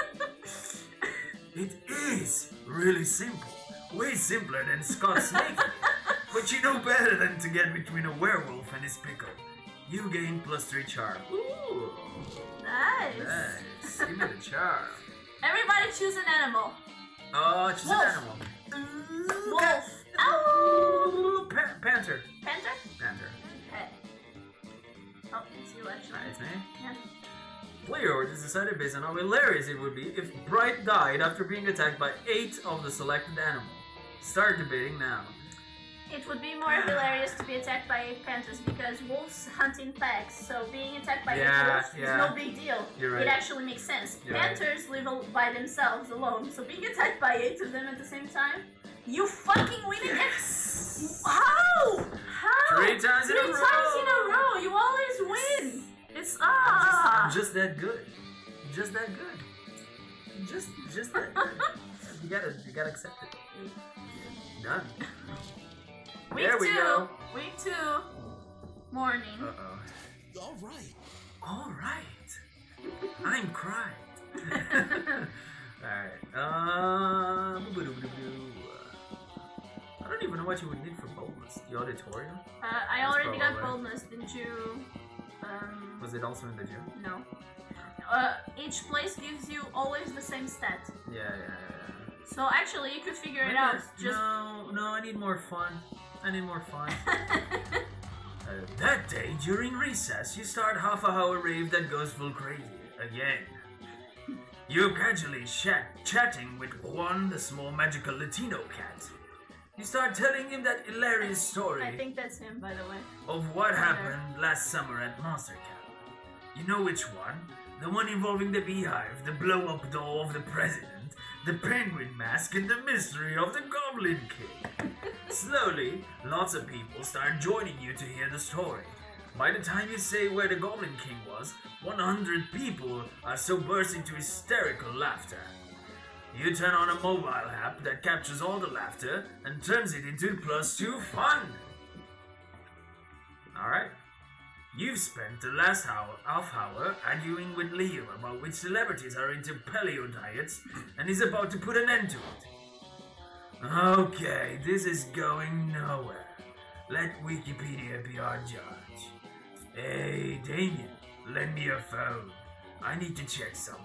It is really simple. Way simpler than Scott Snake. But you know better than to get between a werewolf and his pickle. You gain +3 charm. Ooh, Nice. nice. Give me the charm. Everybody choose an animal. Oh, it's just Wolf. an animal. Wolf. Ow. Panther. Panther? Panther. Okay. Oh, it's you actually. Nice, man. Yeah. Player is decided based on how hilarious it would be if Bright died after being attacked by 8 of the selected animals. Start debating now. It would be more hilarious to be attacked by 8 panthers because wolves hunt in packs, so being attacked by 8 wolves is no big deal. You're right. It actually makes sense. You're right. Panthers live by themselves alone, so being attacked by 8 of them at the same time, you fucking win again. Yes! How? How? 3 times in a row! 3 times in a row! You always win! It's I'm just that good. Just that good. Just that good. You gotta accept it. Done. Week There we 2. go. Week 2. Morning. Uh-oh. All right. All right. I'm crying. Alright. I don't even know what you would need for boldness. The auditorium? I That's already got probably- boldness. Didn't you? Was it also in the gym? No. Each place gives you always the same stat. Yeah. So actually, you could figure it Maybe out. that's- Just No, I need more fun. That day, during recess, you start half a hour rave that goes full crazy. Again. You're casually chatting with Juan, the small magical Latino cat. You start telling him that hilarious story I think that's him, by the way. of what happened last summer at Monster Camp. You know which one? The one involving the beehive, the blow-up doll of the president, the penguin mask and the mystery of the Goblin King. Slowly, lots of people start joining you to hear the story. By the time you say where the Goblin King was, 100 people are so burst into hysterical laughter. You turn on a mobile app that captures all the laughter and turns it into +2 fun. Alright. You've spent the last half hour arguing with Leo about which celebrities are into paleo diets, and he's about to put an end to it. Okay, this is going nowhere. Let Wikipedia be our judge. Hey, Damien, lend me your phone. I need to check something.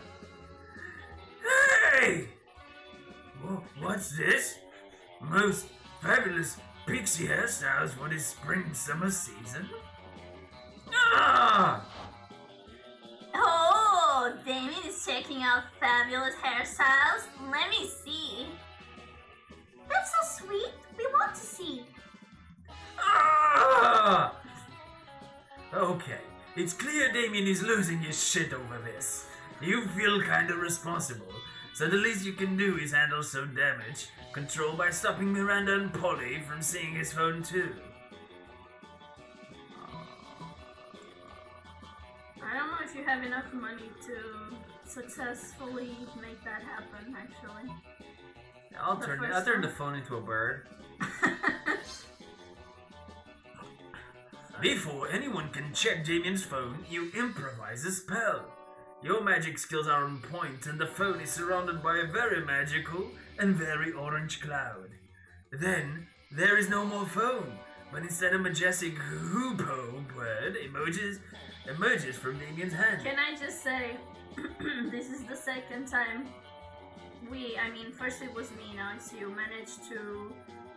Hey! What's this? Most fabulous pixie hairstyles for this spring-summer season? Ah! Oh, Damien is checking out fabulous hairstyles. Let me see. That's so sweet. We want to see. Ah! Okay, it's clear Damien is losing his shit over this. You feel kinda responsible, so the least you can do is handle some damage control by stopping Miranda and Polly from seeing his phone too. I don't know if you have enough money to successfully make that happen, actually. I'll The turn first the one. phone into a bird. Before anyone can check Damien's phone, you improvise a spell. Your magic skills are on point, and the phone is surrounded by a very magical and very orange cloud. Then, there is no more phone, but instead a majestic hoopoe bird emerges from Damien's hand. Can I just say, this is the second time first it was me, now it's you, managed to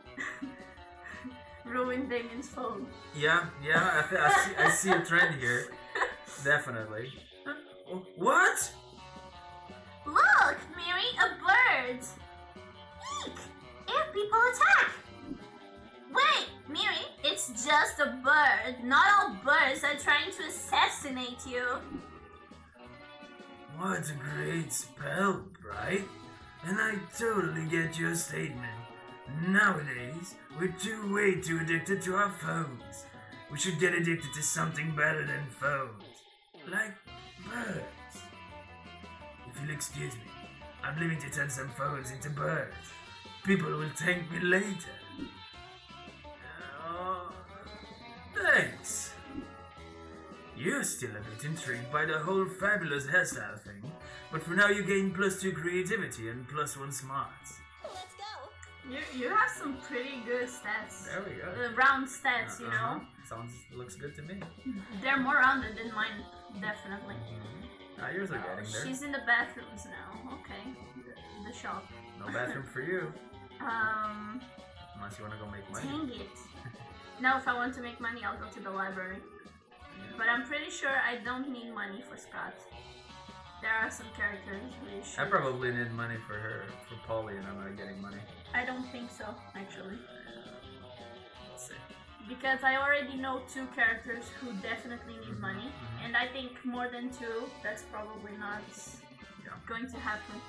ruin Damien's phone. Yeah, I see a trend here. Definitely. What? Look, Mary, a bird. Eek! Air people attack. Wait, Mary, it's just a bird. Not all birds are trying to assassinate you. What a great spell, Bright. And I totally get your statement. Nowadays, we're way too addicted to our phones. We should get addicted to something better than phones. Like birds. If you'll excuse me, I'm leaving to turn some phones into birds. People will thank me later. Thanks. You're still a bit intrigued by the whole fabulous hairstyle thing, but for now you gain +2 creativity and +1 smarts. Let's go. You have some pretty good stats. There we go. Round stats, you know. Looks good to me. They're more rounded than mine, definitely. Yours are getting there. She's in the bathrooms now. Okay, the shop. No bathroom for you, Um, unless you want to go make money. dang it. Now, if I want to make money, I'll go to the library. But I'm pretty sure I don't need money for Scott. There are some characters we I should. probably need money for Polly, and I'm not getting money. I don't think so, actually. Let's see. Because I already know 2 characters who definitely need money. And I think more than 2, that's probably not Yeah. going to happen.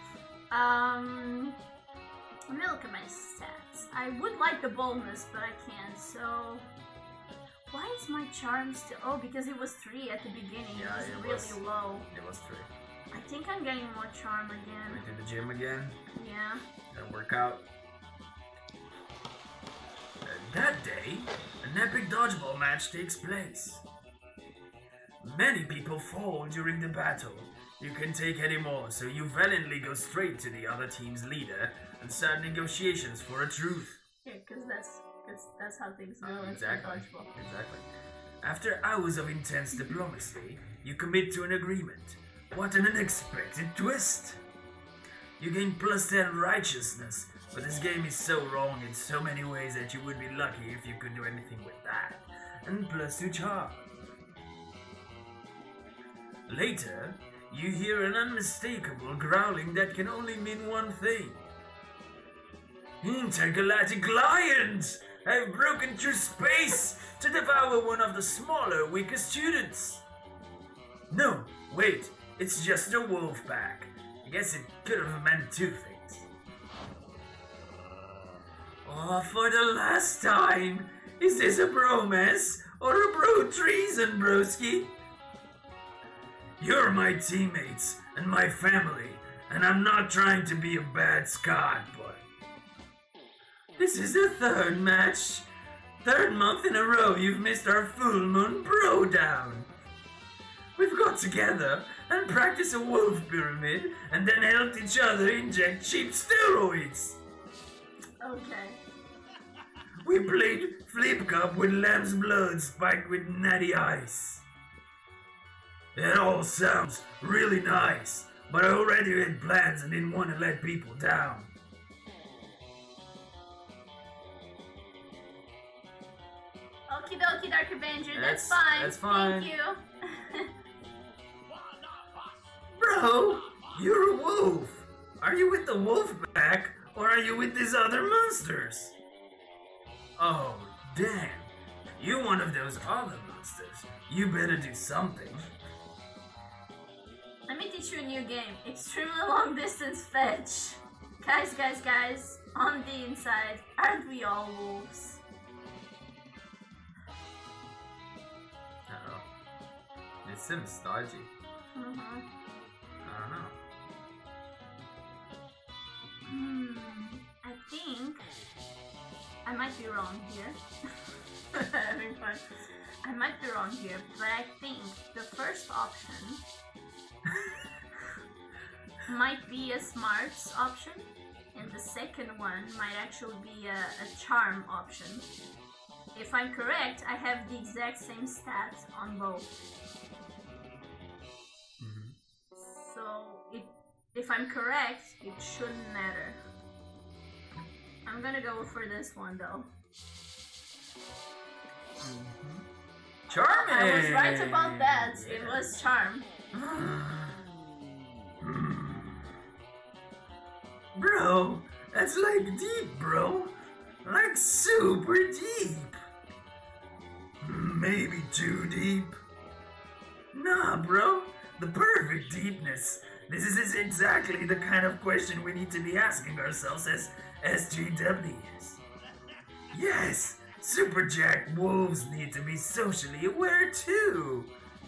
Let me look at my stats. I would like the boldness, but I can't, so... Why is my charm still... Oh, because it was 3 at the beginning. Yeah, it it was really was. low. It was 3. I think I'm getting more charm again. We do the gym again. Yeah. Gotta work out. That day, an epic dodgeball match takes place. Many people fall during the battle. You can take any more, so you valiantly go straight to the other team's leader and start negotiations for a truce. Yeah, because that's how things go. It's Exactly. dodgeball. Exactly. After hours of intense diplomacy, you commit to an agreement. What an unexpected twist! You gain +10 righteousness, but this game is so wrong in so many ways that you would be lucky if you could do anything with that. And +2 charm. Later, you hear an unmistakable growling that can only mean one thing. Intergalactic lions have broken through space to devour one of the smaller, weaker students. No, wait, it's just a wolf pack. guess it could have meant two things. Oh, for the last time! Is this a bromance or a bro treason, broski? You're my teammates and my family, and I'm not trying to be a bad Scot, but this is the third match. Third month in a row you've missed our full moon bro down. We've got together and practiced a wolf pyramid and then helped each other inject cheap steroids. Okay. We played Flip Cup with lamb's blood spiked with natty ice. It all sounds really nice, but I already had plans and didn't want to let people down. Okie dokie, Dark Avenger, that's That's fine. fine. Thank you. Bro, you're a wolf. Are you with the wolf pack or are you with these other monsters? Oh, damn. You're one of those other monsters. You better do something. Let me teach you a new game. Extremely long distance fetch. Guys, on the inside, aren't we all wolves? Uh-oh. It seems dodgy. Uh-huh. I don't know. I think I might be wrong here. Having fun. I might be wrong here, but I think the first option might be a smarts option, and the second one might actually be a charm option. If I'm correct, I have the exact same stats on both. So if I'm correct, it shouldn't matter. I'm gonna go for this one though. Charming! I was right about that. It was charm. Bro, that's like deep, bro. Like super deep. Maybe too deep. Nah, bro. The perfect deepness. This is exactly the kind of question we need to be asking ourselves as SGWs. Yes, Super Jack wolves need to be socially aware too.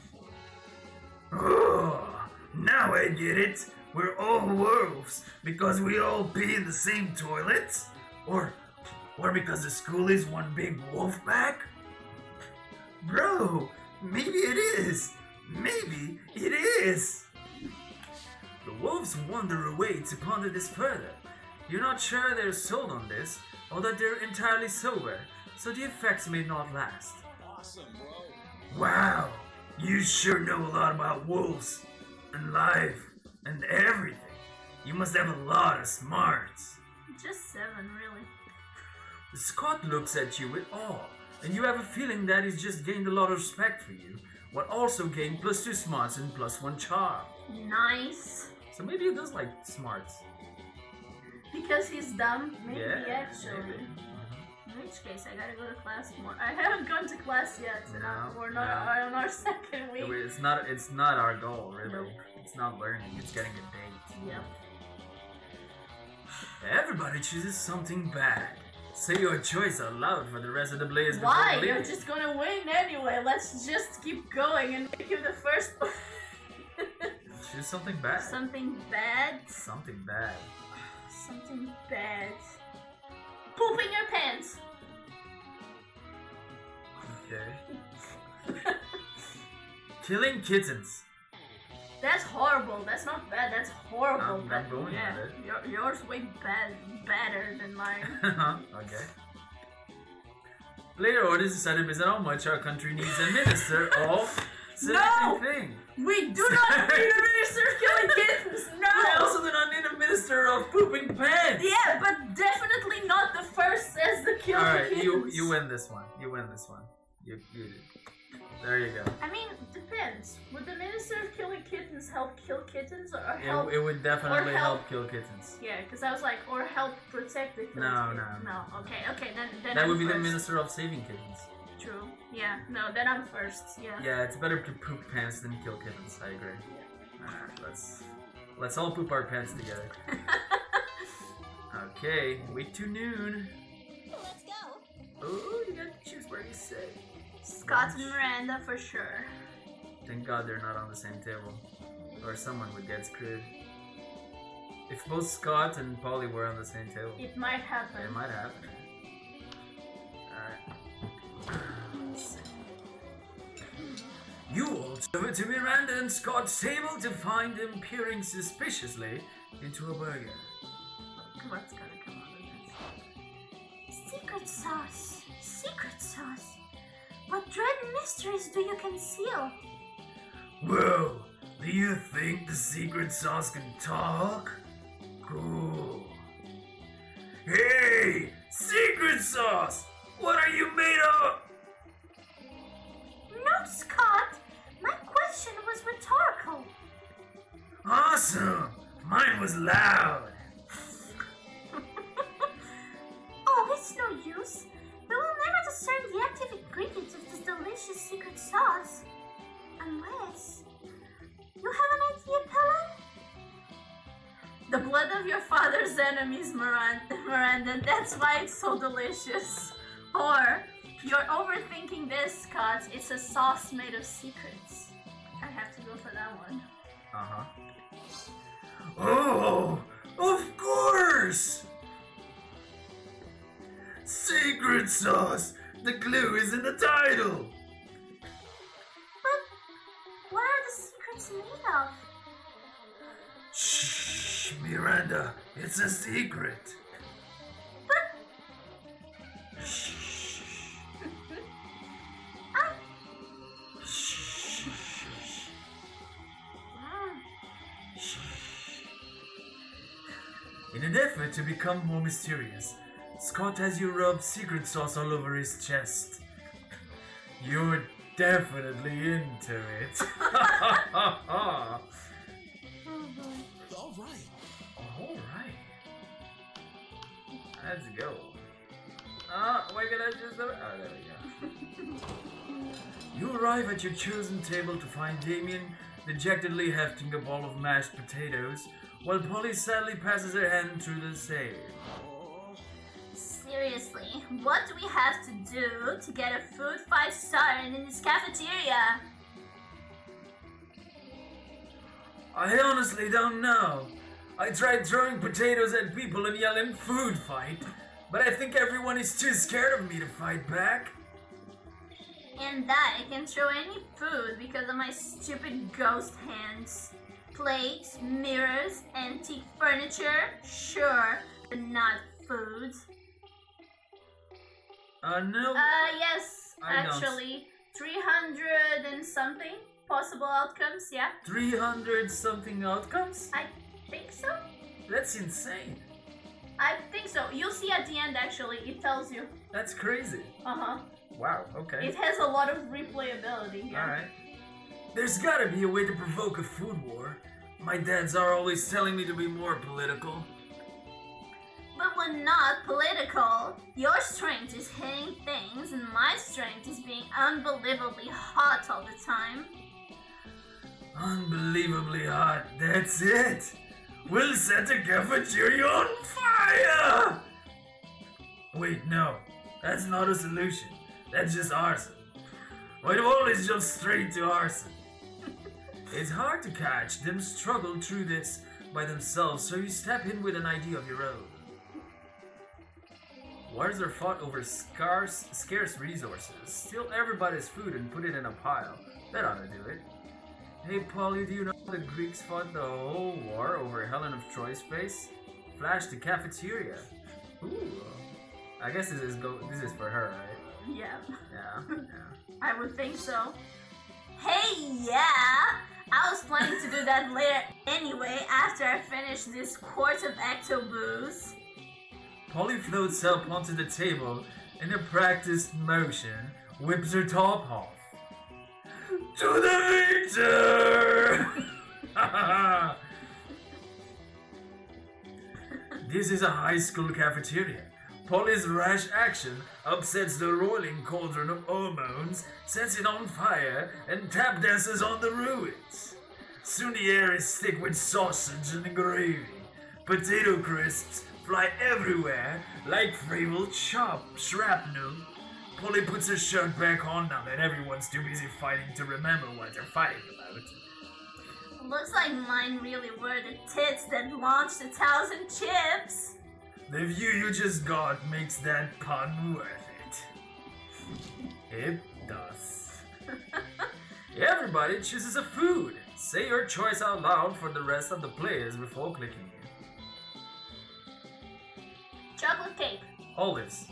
Oh, now I get it. We're all wolves because we all pee in the same toilets? Or because the school is one big wolf pack? Bro, maybe it is. Maybe it is. The wolves wander away to ponder this further. You're not sure they're sold on this, or that they're entirely sober, so the effects may not last. Awesome, bro. Wow, you sure know a lot about wolves and life and everything. You must have a lot of smarts. Just 7, really. Scott looks at you with awe, and you have a feeling that he's just gained a lot of respect for you, while also gained +2 smarts and +1 charm. Nice. So maybe he does like smarts. Because he's dumb? Maybe actually. maybe. In which case, I gotta go to class more. I haven't gone to class yet. And we're not on our second week. It's not our goal, really. Nope. It's not learning, it's getting a date. Yep. Everybody chooses something bad. Say your choice out loud for the rest of the players. before Why? leaving. You're just gonna win anyway. Let's just keep going and make you the first. Choose something bad. Something bad. Something bad. Something bad. Pooping your pants. Okay. Killing kittens. That's horrible. That's not bad. That's horrible. I'm going yeah, with yours way better than mine. Okay. Player orders decided based on how much our country needs a minister of selecting thing. We do not need a minister of killing kittens. We No. also do not need a minister of pooping pants. Yeah, but definitely not the first as the killing Alright, kittens. you win this one. You win this one. You did. There you go. I mean, depends. Would the minister of killing kittens help kill kittens or help? It would definitely or help- help kill kittens. Yeah, because I was like, or help protect the killed No, kittens. no. No. Okay, then That I'm would be the first. minister of saving kittens. True. Yeah. No, then I'm first. Yeah. Yeah, it's better to poop pants than kill kittens. I agree. Alright, let's Let's all poop our pants together. Okay, wait till noon. Let's go. Oh, you got to choose where you sit. Scott and Miranda for sure. Thank God they're not on the same table, or someone would get screwed. If both Scott and Polly were on the same table, It might happen. it might happen. Alright. You all over to Miranda and Scott's table to find him peering suspiciously into a burger. What's gonna come out of this? Secret sauce. Secret sauce. What dread mysteries do you conceal? Whoa, do you think the secret sauce can talk? Cool. Hey, secret sauce! What are you made of? No, Scott. My question was rhetorical. Awesome! Mine was loud. Oh, it's no use. We will never discern the active ingredients of this delicious secret sauce. Unless... You have an idea, Pella? The blood of your father's enemies, Miranda. That's why it's so delicious. Or, you're overthinking this, Scott. It's a sauce made of secrets. I have to go for that one. Uh-huh. Oh, of course! Secret sauce! The clue is in the title! What are the secrets made of? Shh, Miranda, it's a secret. But Shh. I... Shh. In an effort to become more mysterious, Scott has you rub secret sauce all over his chest. You're definitely into it. All right. Alright. Let's go. Wait, can I just... Oh, there we go. You arrive at your chosen table to find Damien dejectedly hefting a bowl of mashed potatoes, while Polly sadly passes her hand through the same. Seriously, what do we have to do to get a food 5-star in this cafeteria? I honestly don't know. I tried throwing potatoes at people and yelling food fight, but I think everyone is too scared of me to fight back. And that I can throw any food because of my stupid ghost hands. Plates, mirrors, antique furniture, sure, but not food. No. Yes, I don't. actually, 300 and something possible outcomes, yeah? 300 something outcomes? I think so. That's insane. I think so. You'll see at the end, actually, it tells you. That's crazy. Uh-huh. Wow, okay. It has a lot of replayability, yeah. Alright. There's gotta be a way to provoke a food war. My dads are always telling me to be more political. But we're not political. Your strength is hitting things, and my strength is being unbelievably hot all the time. Unbelievably hot, that's it! We'll set the cafeteria on fire! Wait, no. That's not a solution. That's just arson. Why do always jump straight to arson? It's hard to catch them struggle through this by themselves, so you step in with an idea of your own. Wars are fought over scarce resources. Steal everybody's food and put it in a pile. That ought to do it. Hey Polly, do you know the Greeks fought the whole war over Helen of Troy's face? Flash the cafeteria. Ooh. I guess this is for her, right? Yeah, Yeah. I would think so. Hey, yeah! I was planning to do that later anyway, after I finish this quart of Ecto Booze. Polly floats up onto the table in a practiced motion, whips her top off. To the victor! This is a high school cafeteria. Polly's rash action upsets the roiling cauldron of hormones, sets it on fire, and tap dances on the ruins. Soon the air is thick with sausage and gravy. Potato crisps fly everywhere like Fravel shrapnel. Polly puts her shirt back on now that everyone's too busy fighting to remember what they're fighting about. Looks like mine really were the tits that launched 1,000 chips. The view you just got makes that pun worth it. It does. Everybody chooses a food. Say your choice out loud for the rest of the players before clicking it. Chocolate cake. Olives.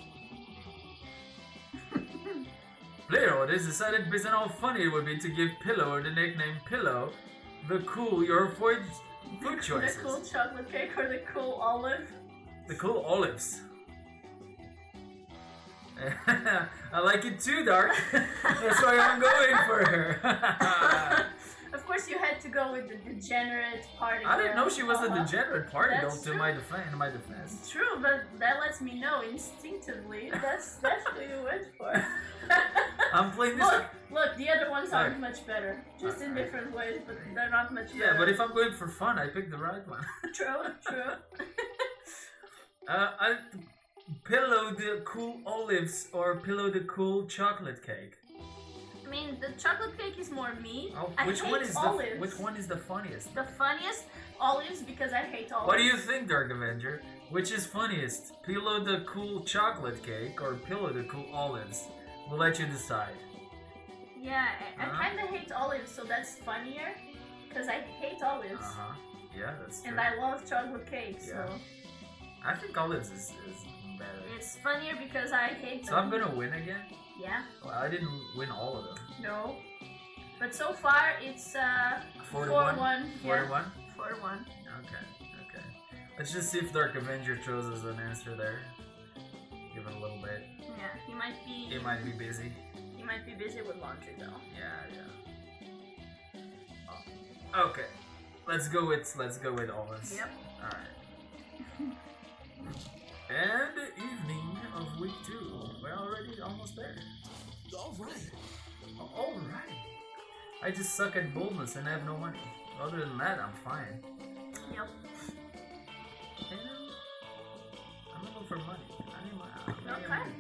Player orders decided based on how funny it would be to give Pillow the nickname Pillow, the cool your food choices. The cool chocolate cake or the cool olive? The cool olives. I like it too, Dark. That's why I'm going for her. Of course, you had to go with the degenerate party. I didn't know girl. she was a degenerate party That's though. To my defense. True, but that lets me know instinctively that's who you went for. I'm playing this. Look, the other ones aren't Right. much better. Just in Right. different ways, but they're not much better. Yeah, but if I'm going for fun, I picked the right one. True. I Pillow the cool olives or Pillow the cool chocolate cake. I mean, the chocolate cake is more me. Oh, I which hate one is olives. which one is the funniest? The funniest olives because I hate olives. What do you think, Dark Avenger? Which is funniest? Pillow the cool chocolate cake or Pillow the cool olives? We'll let you decide. Yeah, I Huh? kind of hate olives, so that's funnier. Because I hate olives. Uh-huh. Yeah, that's true. And I love chocolate cake, so Yeah. I think olives is better. it's funnier because I hate So them. I'm gonna win again? Yeah, Well, I didn't win all of them. no. But so far it's 4-1. 4-1? 4-1. Okay. Let's just see if Dark Avenger throws us an answer there. Give it a little bit. Yeah, he might be busy. he might be busy with laundry though. Yeah. Oh. Okay. Let's go with olives. Yep. Alright. And evening of week 2. We're already almost there. Alright. I just suck at boldness and have no money. Other than that, I'm fine. Yep. And I'm looking for money. I need my Okay.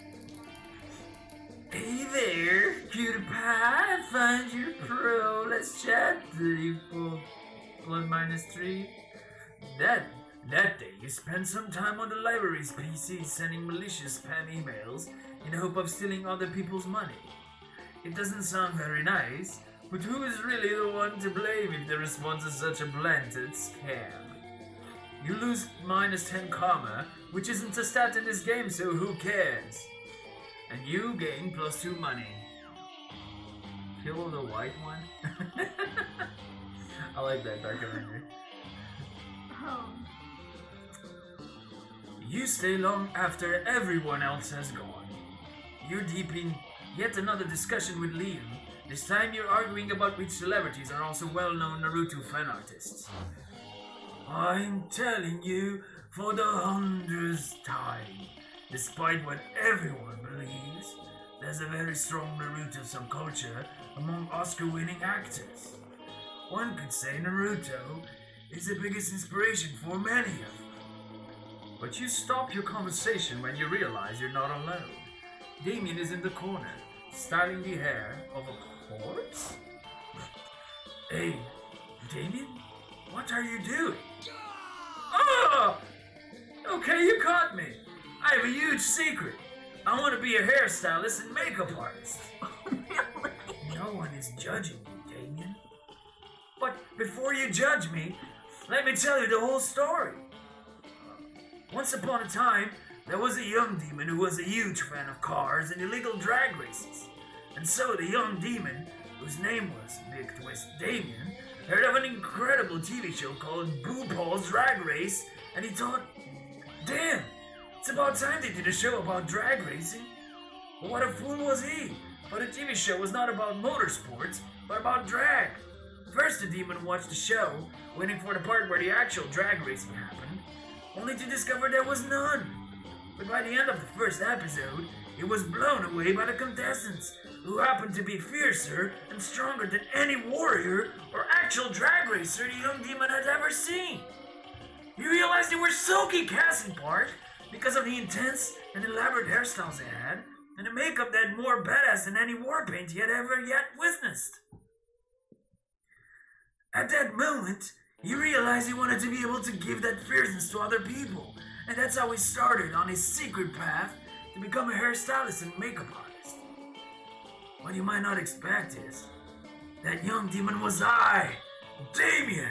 Hey there, cutie pie. I find you pro. Let's chat. Equal blood -3. That day, you spent some time on the library's PC sending malicious spam emails in the hope of stealing other people's money. It doesn't sound very nice, but who is really the one to blame if the response is such a blatant scam? You lose -10 karma, which isn't a stat in this game, so who cares? And you gain +2 money. Kill the white one? I like that, Dark Avenger. You stay long after everyone else has gone. You're deep in yet another discussion with Liam. This time you're arguing about which celebrities are also well-known Naruto fan artists. I'm telling you for the 100th time, despite what everyone believes, there's a very strong Naruto subculture among Oscar-winning actors. One could say Naruto is the biggest inspiration for many of them. But you stop your conversation when you realize you're not alone. Damien is in the corner, styling the hair of a corpse? Hey, Damien? What are you doing? Oh! Okay, you caught me. I have a huge secret. I want to be a hairstylist and makeup artist. No one is judging you, Damien. But before you judge me, let me tell you the whole story. Once upon a time, there was a young demon who was a huge fan of cars and illegal drag races. And so the young demon, whose name was Big Twist Damien, heard of an incredible TV show called Boo Paul's Drag Race, and he thought, damn, it's about time they did a show about drag racing. But what a fool was he! For the TV show was not about motorsports, but about drag. First the demon watched the show, waiting for the part where the actual drag racing happened, only to discover there was none. But by the end of the first episode, he was blown away by the contestants, who happened to be fiercer and stronger than any warrior or actual drag racer the young demon had ever seen. You realize they were so kick-ass in part because of the intense and elaborate hairstyles they had, and the makeup that more badass than any war paint he had ever yet witnessed. At that moment, he realized he wanted to be able to give that fierceness to other people, and that's how he started on his secret path to become a hairstylist and makeup artist. What you might not expect is, that young demon was I, Damien!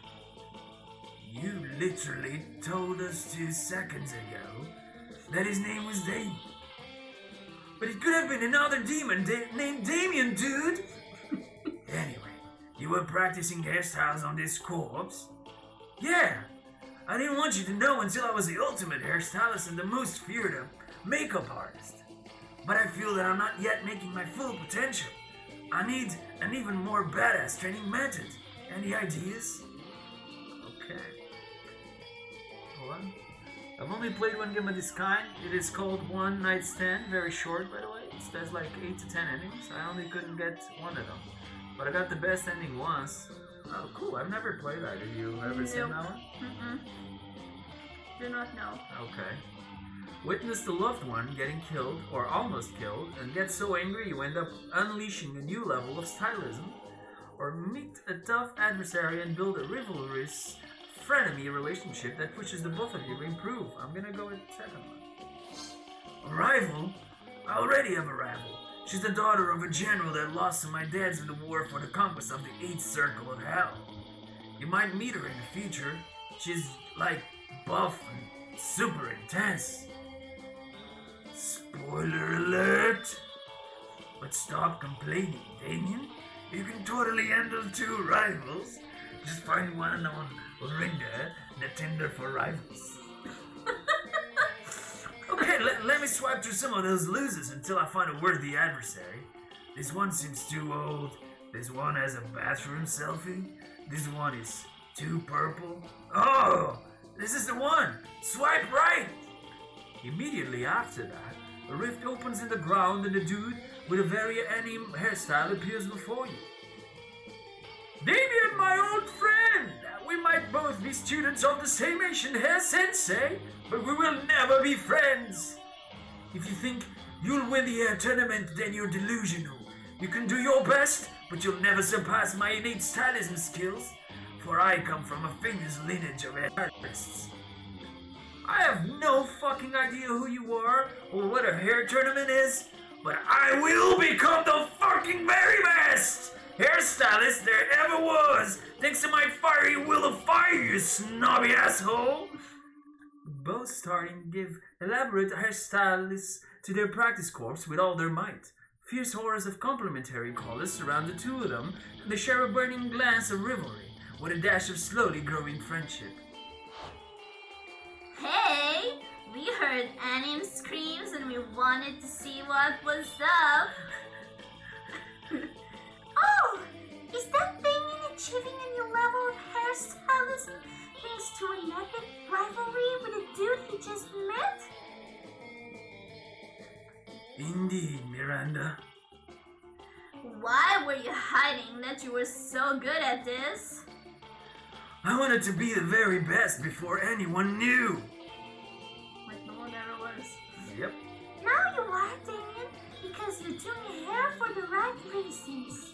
You literally told us 2 seconds ago that his name was Damien. But it could have been another demon named Damien, dude! Anyway, you were practicing hairstyles on this corpse? Yeah! I didn't want you to know until I was the ultimate hairstylist and the most feared of makeup artist. But I feel that I'm not yet making my full potential. I need an even more badass training method. Any ideas? Okay. Hold on. I've only played one game of this kind. It is called One Night Stand. Very short, by the way. It has like 8 to 10 endings. I only couldn't get one of them. But I got the best ending once. Oh, cool. I've never played that. Have you ever seen that one? Mm-mm. Do not know. Okay. Witness the loved one getting killed or almost killed and get so angry you end up unleashing a new level of stylism, or meet a tough adversary and build a rivalrous frenemy relationship that pushes the both of you to improve. I'm gonna go with second one. A rival? I already have a rival. She's the daughter of a general that lost to my dad's in the war for the conquest of the 8th Circle of Hell. You might meet her in the future. She's like buff and super intense. Spoiler alert! But stop complaining, Damien. You can totally handle 2 rivals. Just find one on Rinda, the Tinder for rivals. Okay, let me swipe through some of those losers until I find a worthy adversary. This one seems too old. This one has a bathroom selfie. This one is too purple. Oh, this is the one. Swipe right. Immediately after that, a rift opens in the ground and a dude with a very anime hairstyle appears before you. Damien, my old friend! We might both be students of the same ancient hair sensei, but we will never be friends! If you think you'll win the hair tournament, then you're delusional. You can do your best, but you'll never surpass my innate stylism skills, for I come from a famous lineage of hairists. I have no fucking idea who you are or what a hair tournament is, but I will become the fucking very best hairstylist there ever was, thanks to my fiery will of fire, you snobby asshole! Both starting to give elaborate hairstylists to their practice corps with all their might. Fierce auras of complementary colors surround the two of them, and they share a burning glance of rivalry, with a dash of slowly growing friendship. Hey, we heard anime screams and we wanted to see what was up. Oh, is that Damien achieving a new level of hairstylism thanks to an epic rivalry with a dude he just met? Indeed, Miranda. Why were you hiding that you were so good at this? I wanted to be the very best before anyone knew. Like no one ever was. Yep. Now you are, Damien, because you're doing hair for the right reasons.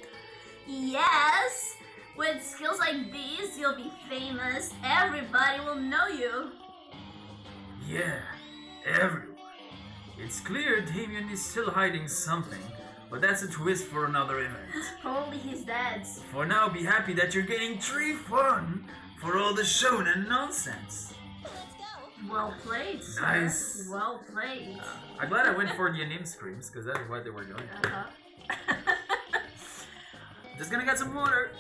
Yes! With skills like these, you'll be famous. Everybody will know you. Yeah, everyone. It's clear Damien is still hiding something, but that's a twist for another event. Only his dad's. For now, be happy that you're getting 3 fun for all the shonen nonsense. Well played, sir. Nice. Well played. I'm glad I went for the anime screams, because that's what they were doing. Just gonna get some water.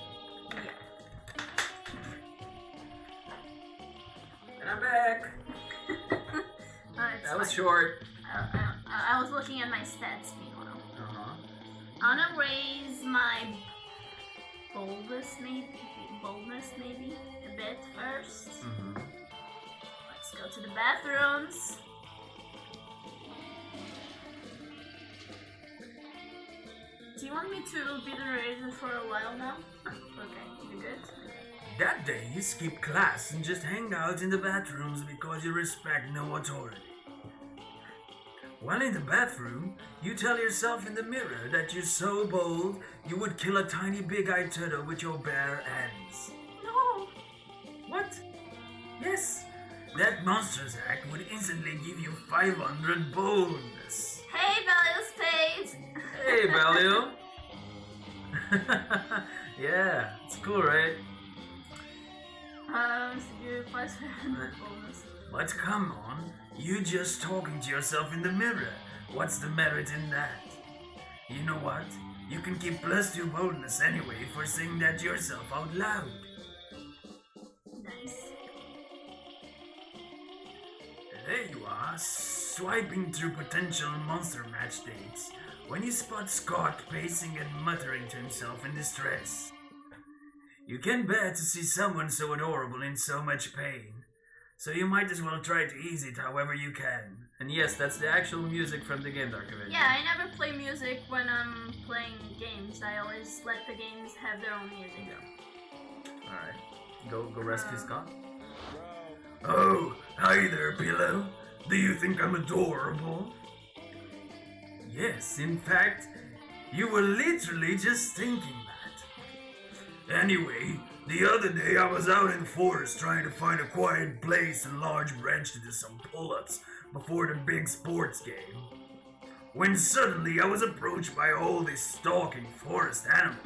And I'm back. That was short. I was looking at my stats meanwhile. Uh-huh. I'm gonna raise my boldness maybe a bit first. Mm-hmm. Let's go to the bathrooms. Do you want me to be the narrator for a while now? Okay, you good? That day, you skip class and just hang out in the bathrooms because you respect no authority. While in the bathroom, you tell yourself in the mirror that you're so bold you would kill a tiny big-eyed turtle with your bare hands. No! What? Yes, that monster's act would instantly give you 500 boldness. Hey, Value Spade! Hey, Valio. Yeah, it's cool, right? So you plus 500 bonus. But come on, you just talking to yourself in the mirror. What's the merit in that? You know what? You can keep +2 boldness anyway for saying that to yourself out loud. Nice. There you are, swiping through potential monster match dates when you spot Scott pacing and muttering to himself in distress. You can't bear to see someone so adorable in so much pain, so you might as well try to ease it however you can. And yes, that's the actual music from the game, Dark Avenger. Yeah, I never play music when I'm playing games. I always let the games have their own music. Alright. Go rescue Scott. Oh, hi there, Pillow. Do you think I'm adorable? Yes, in fact, you were literally just thinking that. Anyway, the other day I was out in the forest trying to find a quiet place and large branch to do some pull-ups before the big sports game. When suddenly I was approached by all these stalking forest animals.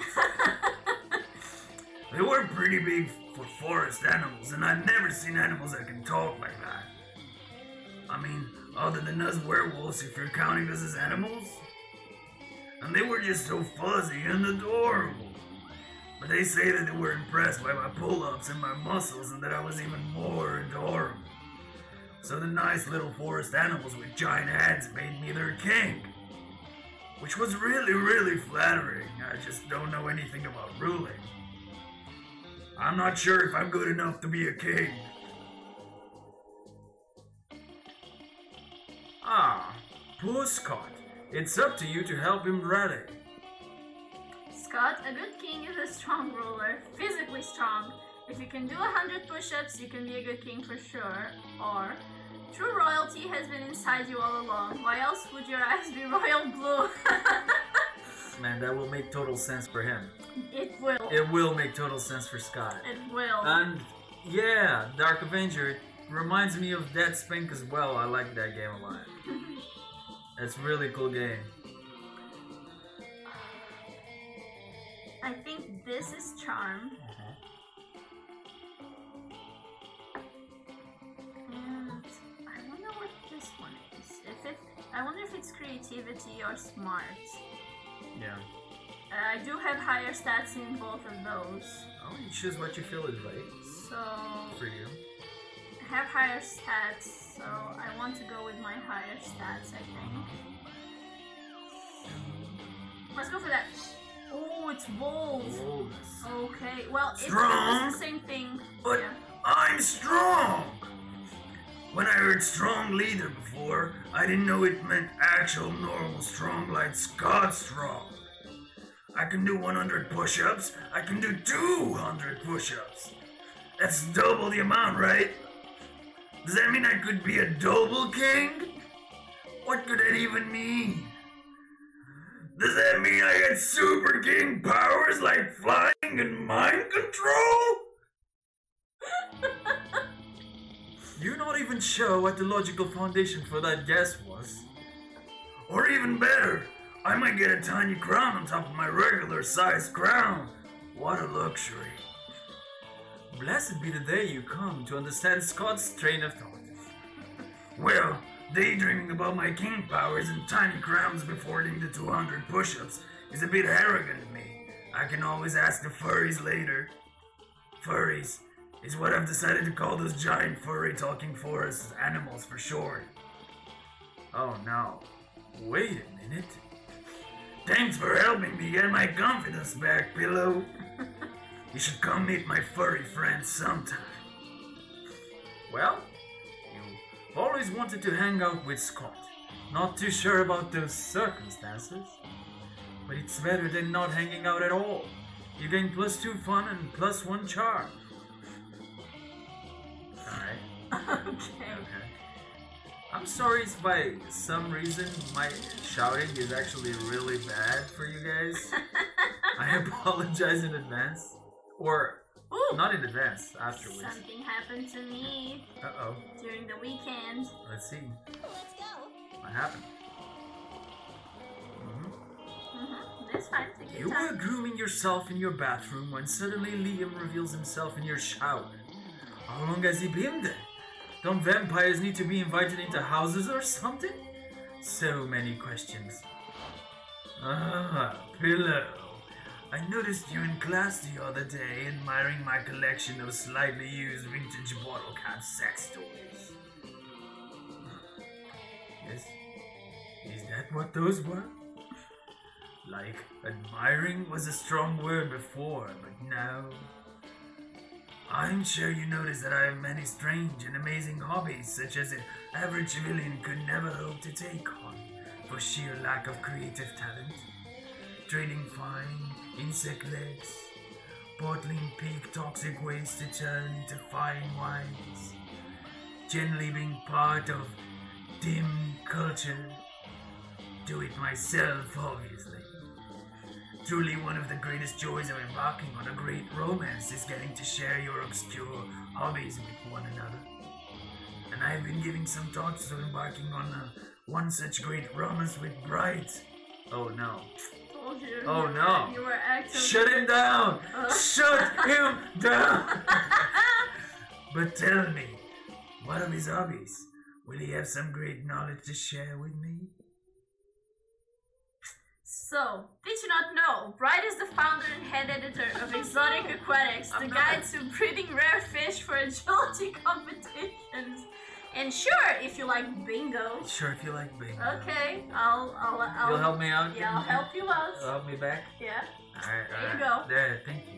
They were pretty big for forest animals, and I'd never seen animals that can talk like that. I mean, other than us werewolves, if you're counting us as animals. And they were just so fuzzy and adorable. But they say that they were impressed by my pull-ups and my muscles and that I was even more adorable. So the nice little forest animals with giant heads made me their king. Which was really, really flattering. I just don't know anything about ruling. I'm not sure if I'm good enough to be a king. Ah, poor Scott. It's up to you to help him rally. Scott, a good king is a strong ruler, physically strong. If you can do 100 push-ups, you can be a good king for sure. Or, true royalty has been inside you all along. Why else would your eyes be royal blue? Man, that will make total sense for him. It will. It will make total sense for Scott. It will. And yeah, Dark Avenger, it reminds me of Dead Spink as well. I like that game a lot. It's a really cool game. I think this is charm. And I wonder what this one is. I wonder if it's creativity or smart. Yeah. I do have higher stats in both of those. Oh, you choose what you feel is right So for you. I have higher stats, so I want to go with my higher stats, I think. Let's go for that. Oh, it's bold. Boldness. Okay, well, it Strong, was the same thing. But Yeah. I'm strong! When I heard strong leader before, I didn't know it meant actual normal strong like Scott strong. I can do 100 push-ups, I can do 200 push-ups. That's double the amount, right? Does that mean I could be a double king? What could that even mean? Does that mean I got super king powers like flying and mind control? You're not even sure what the logical foundation for that guess was. Or even better, I might get a tiny crown on top of my regular sized crown. What a luxury. Blessed be the day you come to understand Scott's train of thought. Well, daydreaming about my king powers and tiny crowns before doing the 200 push-ups is a bit arrogant of me. I can always ask the furries later. Furries is what I've decided to call those giant furry talking forest animals for short. Oh no. Wait a minute. Thanks for helping me get my confidence back, Pillow. You should come meet my furry friends sometime. Well, you always wanted to hang out with Scott. Not too sure about those circumstances. but it's better than not hanging out at all. You gain +2 fun and +1 charm. Alright. Okay. Okay. I'm sorry if by some reason my shouting is actually really bad for you guys. I apologize in advance. Or, Ooh, not in advance, afterwards. something happened to me Uh-oh. during the weekend. Let's see. Let's go. What happened? That's fine. Take You your were time. grooming yourself in your bathroom when suddenly Liam reveals himself in your shower. How long has he been there? Don't vampires need to be invited into houses or something? So many questions. Ah, Pillow. I noticed you in class the other day admiring my collection of slightly used vintage bottle cap sex toys. Yes? Is that what those were? Like, admiring was a strong word before, but now... I'm sure you noticed that I have many strange and amazing hobbies, such as an average civilian could never hope to take on, for sheer lack of creative talent. Trading fine insect legs, bottling peak toxic waste to turn into fine wines, generally being part of dim culture. Do it myself, obviously. Truly one of the greatest joys of embarking on a great romance is getting to share your obscure hobbies with one another. And I've been giving some thoughts to embarking on one such great romance with Bright. Oh no. Told you. Oh, no. You were acting. Shut him down! Shut him down! But tell me, what of his hobbies? Will he have some great knowledge to share with me? So, did you not know? Bright is the founder and head editor of Exotic Aquatics, the guide to breeding rare fish for agility competitions. And sure, if you like bingo. Sure, if you like bingo. Okay, I'll You'll help me out? Yeah, I'll help you out. You'll help me back? Yeah. Alright, There you alright. go. There, thank you.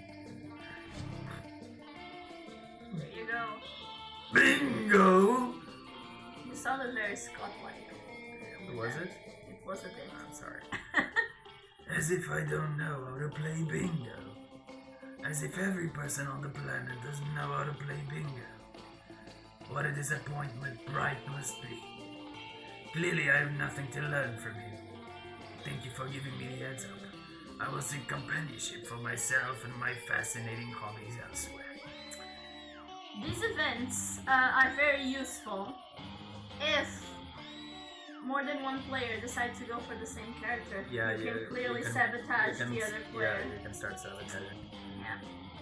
There you go. Bingo! You sounded very Scott-like. Was it? It was a bit. I'm sorry. As if I don't know how to play bingo. As if every person on the planet doesn't know how to play bingo. What a disappointment Bright must be. Clearly I have nothing to learn from you. Thank you for giving me the heads up. I will seek companionship for myself and my fascinating hobbies elsewhere. These events are very useful if more than one player decides to go for the same character. you can clearly sabotage the other player. Yeah, you can start sabotaging. Yeah.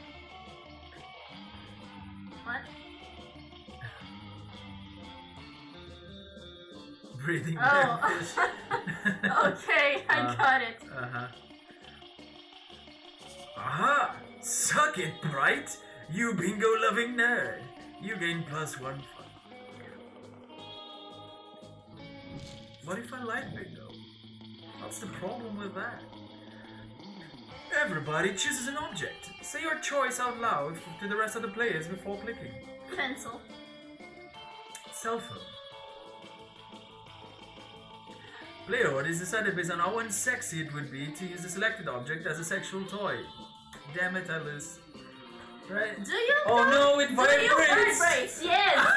What? Breathing Oh. rare fish. Okay, I got it. Uh-huh. Aha! Suck it, Bright! You bingo-loving nerd! You gain +1 fun. What if I like bingo? What's the problem with that? Everybody chooses an object. Say your choice out loud to the rest of the players before clicking. Pencil. Cell phone. Player, it is decided based on how unsexy it would be to use the selected object as a sexual toy. Damn it, I lose. Right? Do you? Oh no, it Do you vibrates! vibrate? Yes!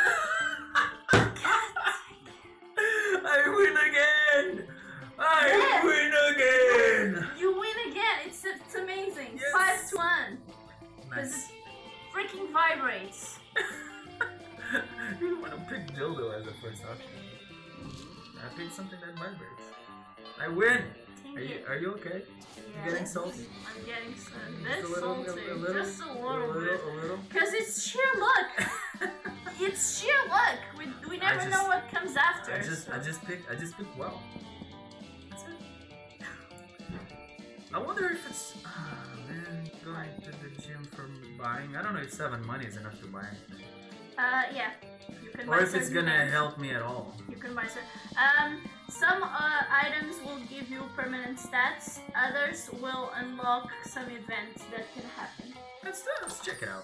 I win again! I Yes! win again! You win again. It's amazing. Yes. 5-1. Nice. Freaking vibrates. You want to pick dildo as a first option. I picked something that vibrates. I win! Are you okay? You getting salty? I'm getting Just this salty. Just a little bit. A little? Because it's sheer luck. It's sheer luck. We never know what comes after. I just picked well. That's it. I wonder if it's man, going to the gym for buying. I don't know if 7 money is enough to buy anything. Yeah. You can Or buy if it's certain gonna things. help me at all. You can buy some items will give you permanent stats. Others will unlock some events that can happen. Let's check it out.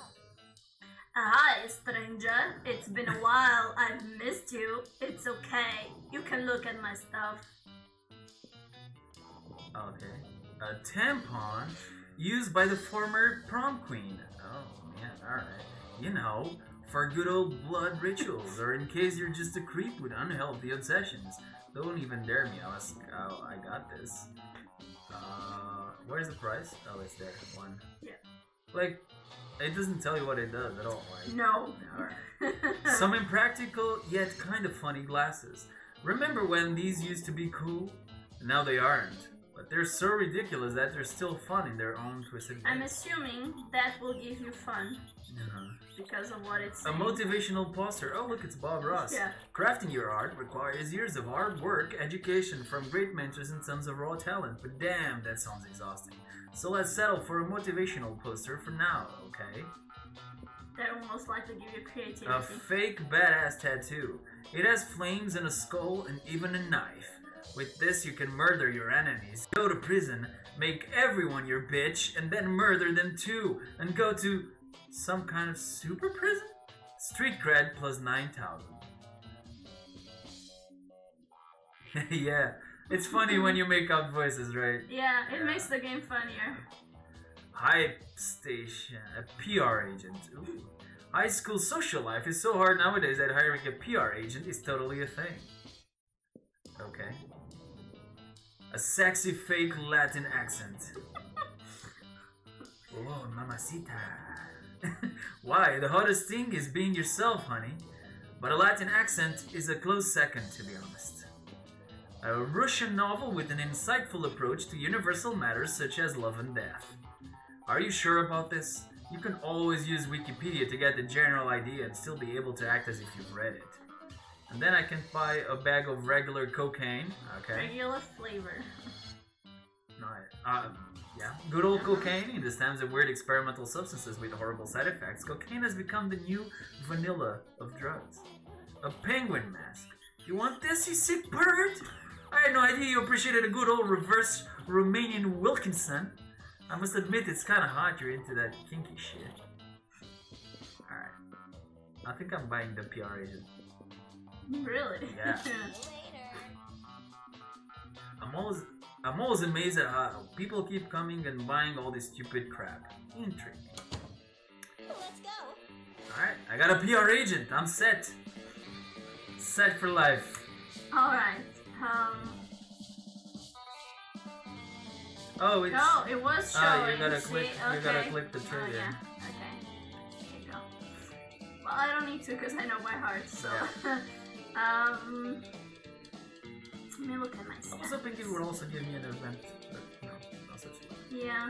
Hi, stranger. It's been a while. I've missed you. It's okay. You can look at my stuff. Okay. A tampon used by the former prom queen. Oh man, alright. You know, for good old blood rituals, or in case you're just a creep with unhealthy obsessions. Don't even dare me ask how I got this. Where's the price? Oh, it's there. One. Yeah. Like, it doesn't tell you what it does at all. Like, No. alright. Some impractical yet kind of funny glasses. Remember when these used to be cool? Now they aren't. But they're so ridiculous that they're still fun in their own twisted I'm ways. assuming that will give you fun Uh-huh. because of what it's A saying. motivational poster. Oh, look, it's Bob Ross. Yeah. Crafting your art requires years of hard work, education from great mentors, and tons of raw talent. But damn, that sounds exhausting. So let's settle for a motivational poster for now, okay? That will most likely give you creativity. A fake badass tattoo. It has flames and a skull and even a knife. With this, you can murder your enemies, go to prison, make everyone your bitch, and then murder them too, and go to some kind of super prison? Street cred plus 9,000. Yeah, it's funny when you make up voices, right? Yeah, it makes the game funnier. Hype station, a PR agent. Ooh. High school social life is so hard nowadays that hiring a PR agent is totally a thing. Okay. A sexy fake Latin accent. Oh, mamacita. Why? The hottest thing is being yourself, honey. But a Latin accent is a close second, to be honest. A Russian novel with an insightful approach to universal matters such as love and death. Are you sure about this? You can always use Wikipedia to get the general idea and still be able to act as if you've read it. And then I can buy a bag of regular cocaine. Okay. Regular flavor. Yeah. Good old cocaine. In the times of weird experimental substances with horrible side effects, cocaine has become the new vanilla of drugs. A penguin mask. You want this, you sick bird? I had no idea you appreciated a good old reverse Romanian Wilkinson. I must admit, it's kind of hot you're into that kinky shit. Alright. I think I'm buying the PR agent. Really? Yeah. I'm always amazed at how people keep coming and buying all this stupid crap. Intriguing. Let's go. Alright, I got a PR agent. I'm set. Set for life. Alright. Oh, it's... No, it was showing. Oh, you gotta see? click. You Okay. gotta click the Oh, trigger. yeah. Okay. There you go. Well, I don't need to because I know by heart. So, let me look at my I was stats. hoping it would also give me an event, but no, not such a Yeah.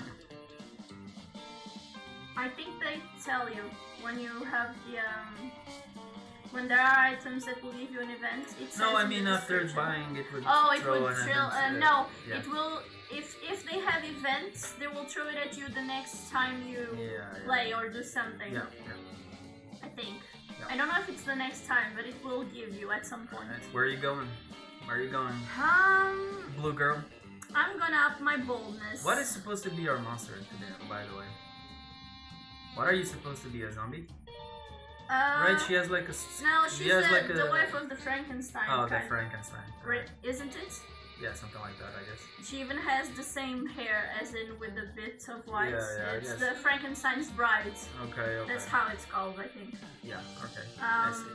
I think they tell you when you have the when there are items that will give you an event. It says No, I in the mean after description. buying it would Oh, it throw would an throw. event, No, yeah. it will. If they have events, they will throw it at you the next time you Yeah, play or do something. Yeah, I think. Yeah. I don't know if it's the next time, but it will give you at some point. Alright, where are you going? Where are you going? Blue girl. I'm gonna up my boldness. What is supposed to be our monster today, by the way? What are you supposed to be, a zombie? Right, she has like a... No, she she's has the, like the a... wife of the Frankenstein. Oh, the kind. Frankenstein. Right, isn't it? Yeah, something like that, I guess. She even has the same hair as in with a bit of white. Yeah, It's I guess. the Frankenstein's bride. Okay, okay. That's how it's called, I think. Yeah, okay. I see.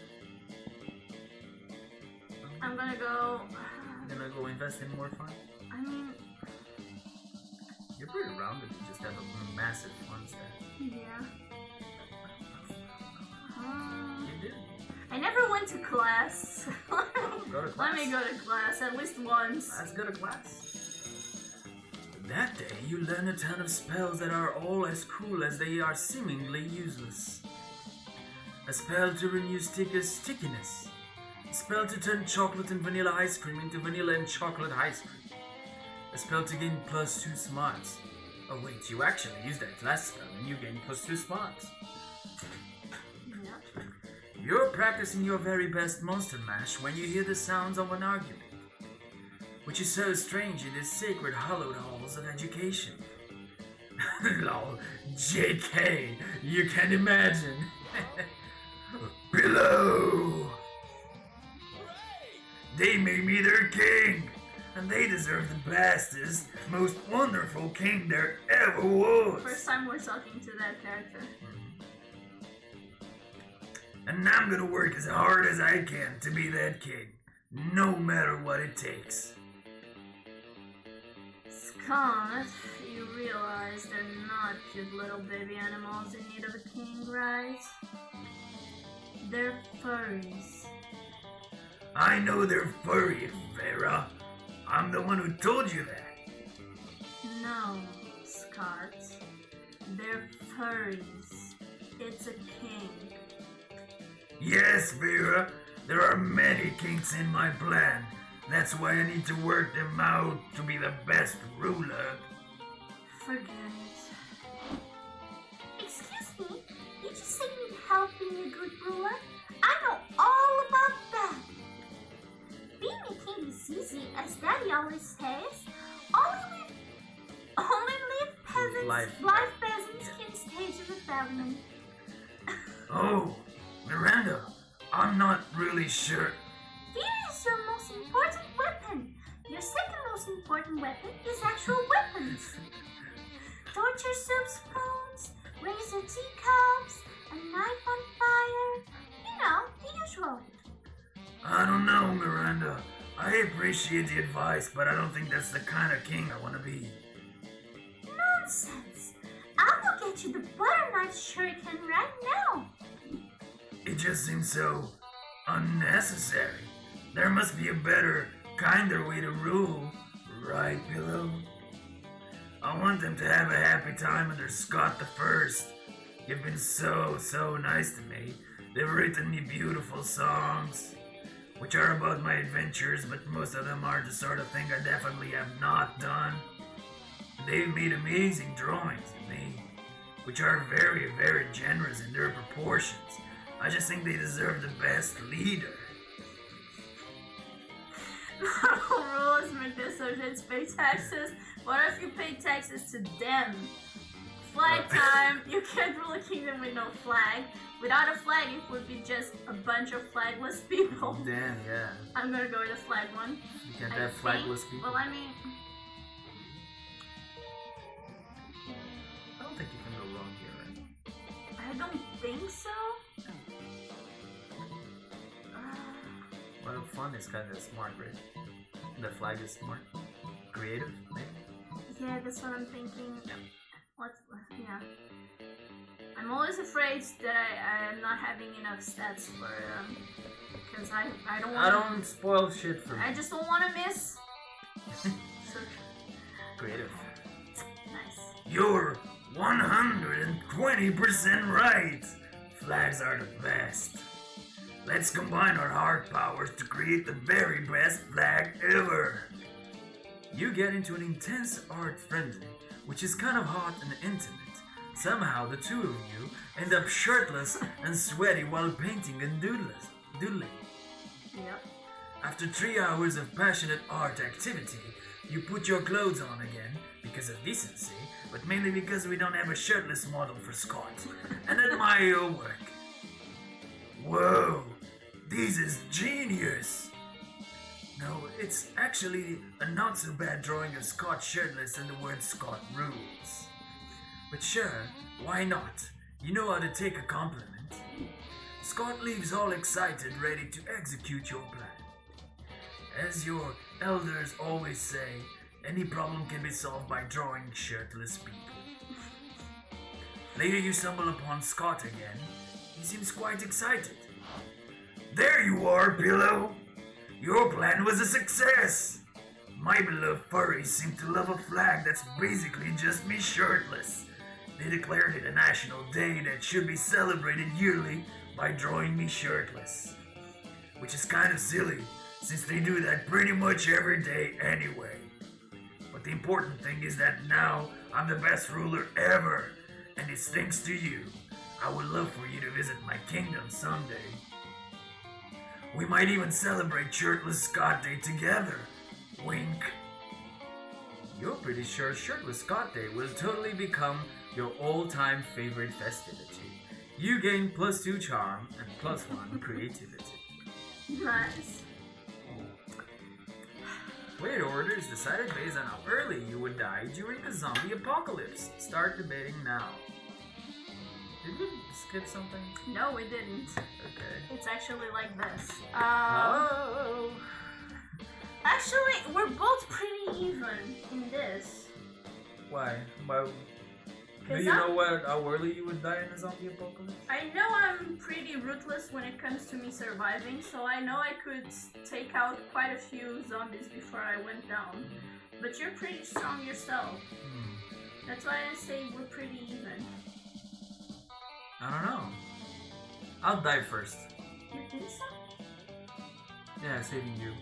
I'm gonna go. I'm gonna go invest in more fun. I mean, You're pretty rounded, you just have a massive fun stack. yeah. You did. I never went to class. Go to class. Let me go to class at least once. Let's go to class. That day, you learn a ton of spells that are all as cool as they are seemingly useless. A spell to renew stickiness. A spell to turn chocolate and vanilla ice cream into vanilla and chocolate ice cream. A spell to gain +2 smarts. Oh wait, you actually used that last spell and you gain +2 smarts. Yep. You're practicing your very best monster mash when you hear the sounds of an argument, which is so strange in these sacred hallowed halls of education. Lol, JK, you can imagine. Below! They made me their king! and they deserve the bestest, most wonderful king there ever was. First time we're talking to that character. And I'm gonna work as hard as I can to be that king, no matter what it takes. Scott, you realize they're not cute little baby animals in need of a king, right? They're furries. I know they're furry, Vera. I'm the one who told you that. No, Scott. They're furries. It's a king. Yes, Vera, there are many kinks in my plan. That's why I need to work them out to be the best ruler. Forget it. Excuse me, you just say you need help being a good ruler? I know all about that. Being a king is easy, as Daddy always says. Only live peasants, live peasants can stage a rebellion. Oh, Miranda, I'm not really sure. Fear is your most important weapon. Your second most important weapon is actual weapons. Torture soup spoons, razor teacups, a knife on fire. You know, the usual. I don't know, Miranda. I appreciate the advice, but I don't think that's the kind of king I want to be. Nonsense. I will get you the butter knife shuriken right now. It just seems so unnecessary. There must be a better, kinder way to rule, right, Pillow? I want them to have a happy time under Scott the First. You've been so nice to me. They've written me beautiful songs, which are about my adventures, but most of them are the sort of thing I definitely have not done. They've made amazing drawings of me, which are very generous in their proportions. I just think they deserve the best leader. Rules make their subjects pay taxes. What if you pay taxes to them? Flag time. You can't rule a kingdom with no flag. Without a flag, it would be just a bunch of flagless people. Damn, yeah. I'm gonna go with the flag one. You can't I have think. flagless people. Well, I mean, I don't think you can go wrong here, right? I don't think so. Well, fun is kind of smart, right? The flag is smart. Creative, maybe? Yeah, that's what I'm thinking. Yeah. I'm always afraid that I'm not having enough stats for because I don't want. I don't spoil shit for me. I just don't want to miss. So, Creative. nice. You're 120% right. Flags are the best. Let's combine our heart powers to create the very best flag ever. You get into an intense art frenzy, which is kind of hot and intimate. Somehow the two of you end up shirtless and sweaty while painting and doodling. Yep. After 3 hours of passionate art activity, you put your clothes on again because of decency, but mainly because we don't have a shirtless model for Scott, and admire your work. Whoa, this is genius. No, it's actually a not so bad drawing of Scott shirtless and the word Scott rules. But sure, why not? You know how to take a compliment. Scott leaves all excited, ready to execute your plan. As your elders always say, any problem can be solved by drawing shirtless people. Later you stumble upon Scott again. He seems quite excited. There you are, Pillow. Your plan was a success. My beloved furries seem to love a flag that's basically just me shirtless. They declared it a national day that should be celebrated yearly by drawing me shirtless. Which is kind of silly, since they do that pretty much every day anyway. But the important thing is that now I'm the best ruler ever, and it's thanks to you. I would love for you to visit my kingdom someday. We might even celebrate Shirtless Scott Day together. Wink. You're pretty sure Shirtless Scott Day will totally become your all-time favorite festivity. You gain +2 charm and +1 creativity. Nice. Fate order is decided based on how early you would die during the zombie apocalypse. Start debating now. Did we skip something? No, we didn't. Okay. It's actually like this. Oh. Actually, we're both pretty even in this. Why? Why? Do 'Cause you know I'm- how early you would die in a zombie apocalypse? I know I'm pretty ruthless when it comes to me surviving, so I know I could take out quite a few zombies before I went down. But you're pretty strong yourself. That's why I say we're pretty even. I don't know. I'll die first. You think so? Yeah, saving you.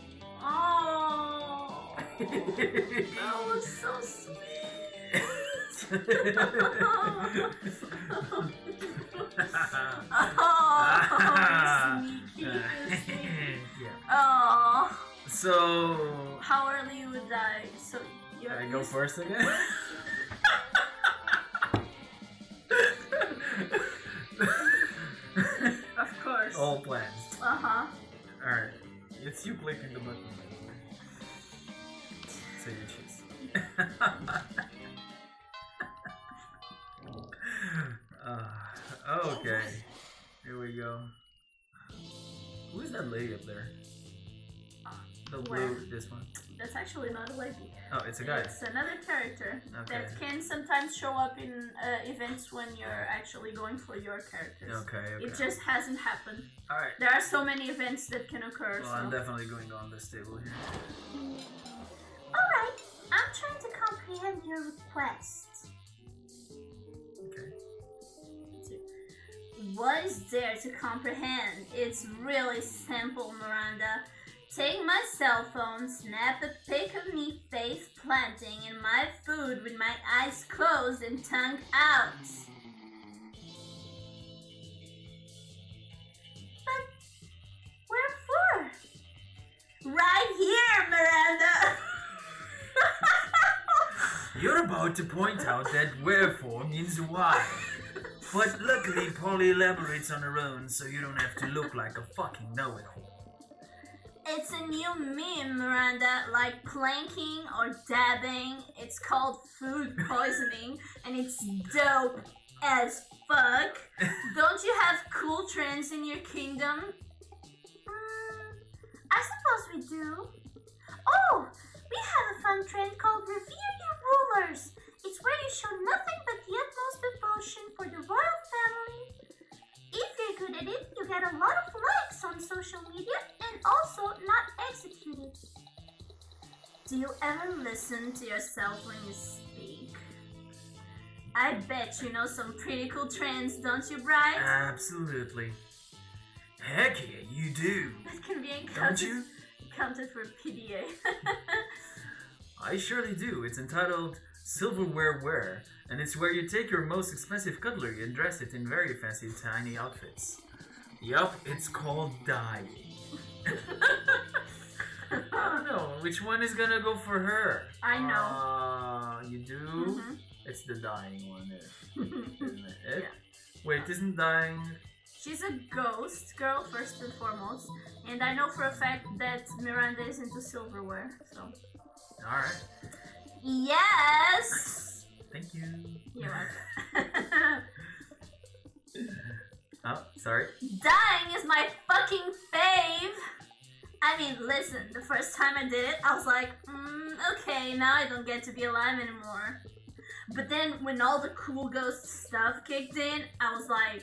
Oh, that was so sweet. Oh, sneaky, sneaky. Yeah. Oh, So how early you would die? So you I go first again. Of course. All plans. Uh-huh. Alright. It's you clicking the button. So you choose. Okay. Here we go. Who is that lady up there? The blue, Where? this one. That's actually not a lady. Oh, it's a guy. It's another character Okay. that can sometimes show up in events when you're actually going for your characters. Okay, It okay. just hasn't happened. Alright. There are so many events that can occur. Well, so. I'm definitely going on this table here. Alright, I'm trying to comprehend your request. Okay. What is there to comprehend? It's really simple, Miranda. Take my cell phone, snap a pic of me face planting in my food with my eyes closed and tongue out. But where for? Right here, Miranda! You're about to point out that wherefore means why. But luckily, Polly elaborates on her own, so you don't have to look like a fucking know-it-all. It's a new meme, Miranda, like planking or dabbing. It's called food poisoning, and it's dope as fuck. Don't you have cool trends in your kingdom? I suppose we do. Oh, we have a fun trend called Revere Your Rulers. It's where you show nothing but the utmost devotion for the royal family. If you're good at it, you get a lot of likes on social media and also not executed. Do you ever listen to yourself when you speak? I bet you know some pretty cool trends, don't you, Bright? Absolutely. Heck yeah, you do. That can be Don't you? counted for PDA. I surely do. It's entitled Silverware Wear, and it's where you take your most expensive cutlery and dress it in very fancy tiny outfits. Yup, it's called dyeing. I don't know, which one is gonna go for her? I know. You do? Mhm. It's the dyeing one, isn't it? Yeah. Wait, isn't dyeing... She's a ghost girl first and foremost, and I know for a fact that Miranda is into silverware. So Alright, yes, thank you. you're welcome. Oh, sorry. Dying is my fucking fave. I mean, listen, the first time I did it, I was like, okay, now I don't get to be alive anymore. But then when all the cool ghost stuff kicked in, I was like,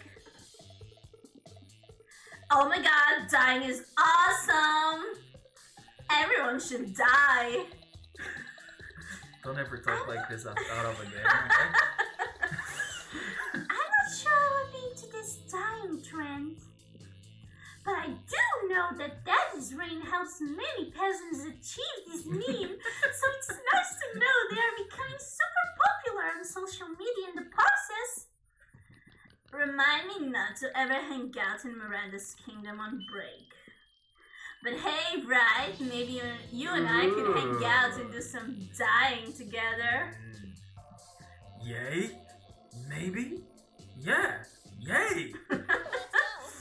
oh my god, dying is awesome! Everyone should die! Don't ever talk like this out of a game, okay? I'm not sure I would be into this dying trend. But I do know that Daddy's reign helps many peasants achieve this meme, so it's nice to know they are becoming super popular on social media in the process. Remind me not to ever hang out in Miranda's kingdom on break. But hey, Bright, maybe you and I could hang out and do some dying together. Yay? Maybe? Yeah! Yay!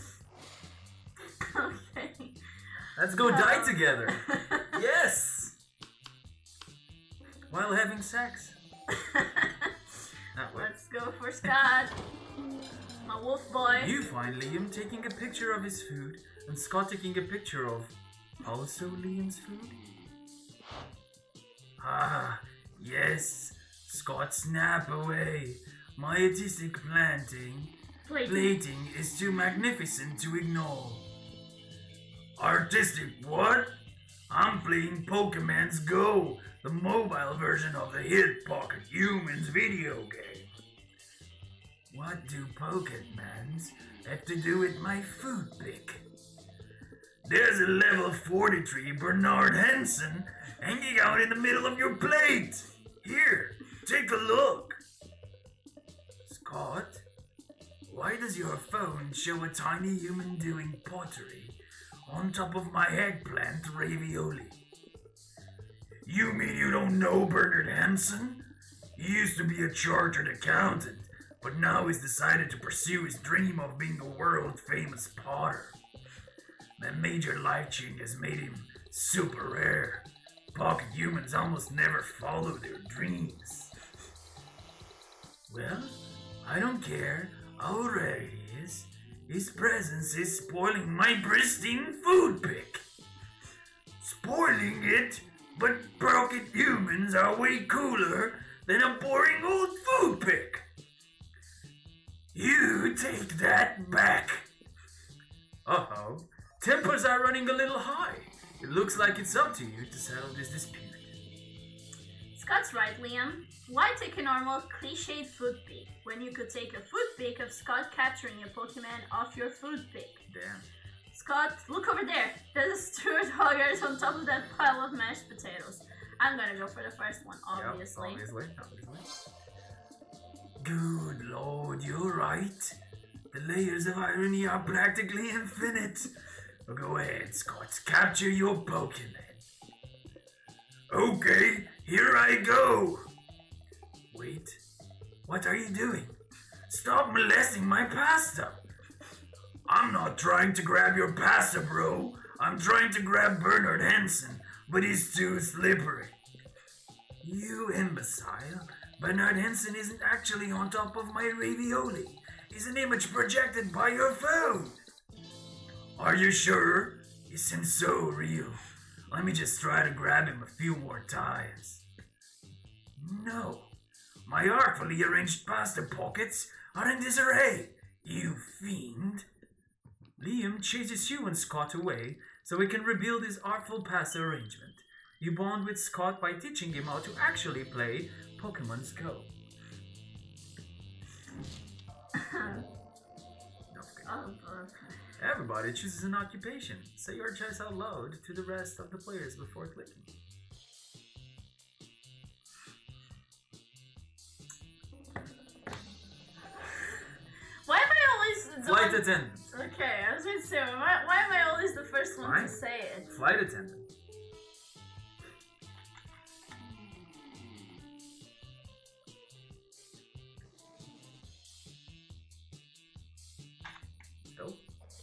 Okay. Let's go die together! Yes! sex. That way. Let's go for Scott. My wolf boy. You find Liam taking a picture of his food, and Scott taking a picture of also Liam's food. Ah, yes. Scott, snap away. My artistic plating is too magnificent to ignore. Artistic what? I'm playing Pokemon's Go, the mobile version of the hit Pocket Humans video game. What do Pokemons have to do with my food pick? There's a level 43 Bernard Henson hanging out in the middle of your plate. Here, take a look. Scott, why does your phone show a tiny human doing pottery on top of my eggplant ravioli? You mean you don't know Bernard Henson? He used to be a chartered accountant, but now he's decided to pursue his dream of being a world-famous potter. That major life change has made him super rare. Pocket humans almost never follow their dreams. Well, I don't care how rare he is. His presence is spoiling my pristine food pick. Spoiling it? But pocket humans are way cooler than a boring old food pick. You take that back. Uh-oh. Tempers are running a little high. It looks like it's up to you to settle this dispute. Scott's right, Liam. Why take a normal, cliched food pic when you could take a food pic of Scott capturing a Pokemon off your food pic? Damn. Scott, look over there. There's a Stuart Hoggers on top of that pile of mashed potatoes. I'm gonna go for the first one, obviously. Yep, obviously. Good lord, you're right. The layers of irony are practically infinite. Go ahead, Scott. Capture your Pokemon. Okay, here I go. Wait, what are you doing? Stop molesting my pasta. I'm not trying to grab your pasta, bro. I'm trying to grab Bernard Henson, but he's too slippery. You imbecile. Bernard Henson isn't actually on top of my ravioli. He's an image projected by your phone. Are you sure? He seems so real. Let me just try to grab him a few more times. No. My artfully arranged pasta pockets are in disarray, you fiend. Liam chases you and Scott away so he can rebuild his artful pasta arrangement. You bond with Scott by teaching him how to actually play Pokemon's Go. Everybody chooses an occupation. Say your choice out loud to the rest of the players before clicking. Why am I always the Flight one... attendant. Okay, I was going to say, why am I always the first one Fine. to say it? Flight attendant. Nope.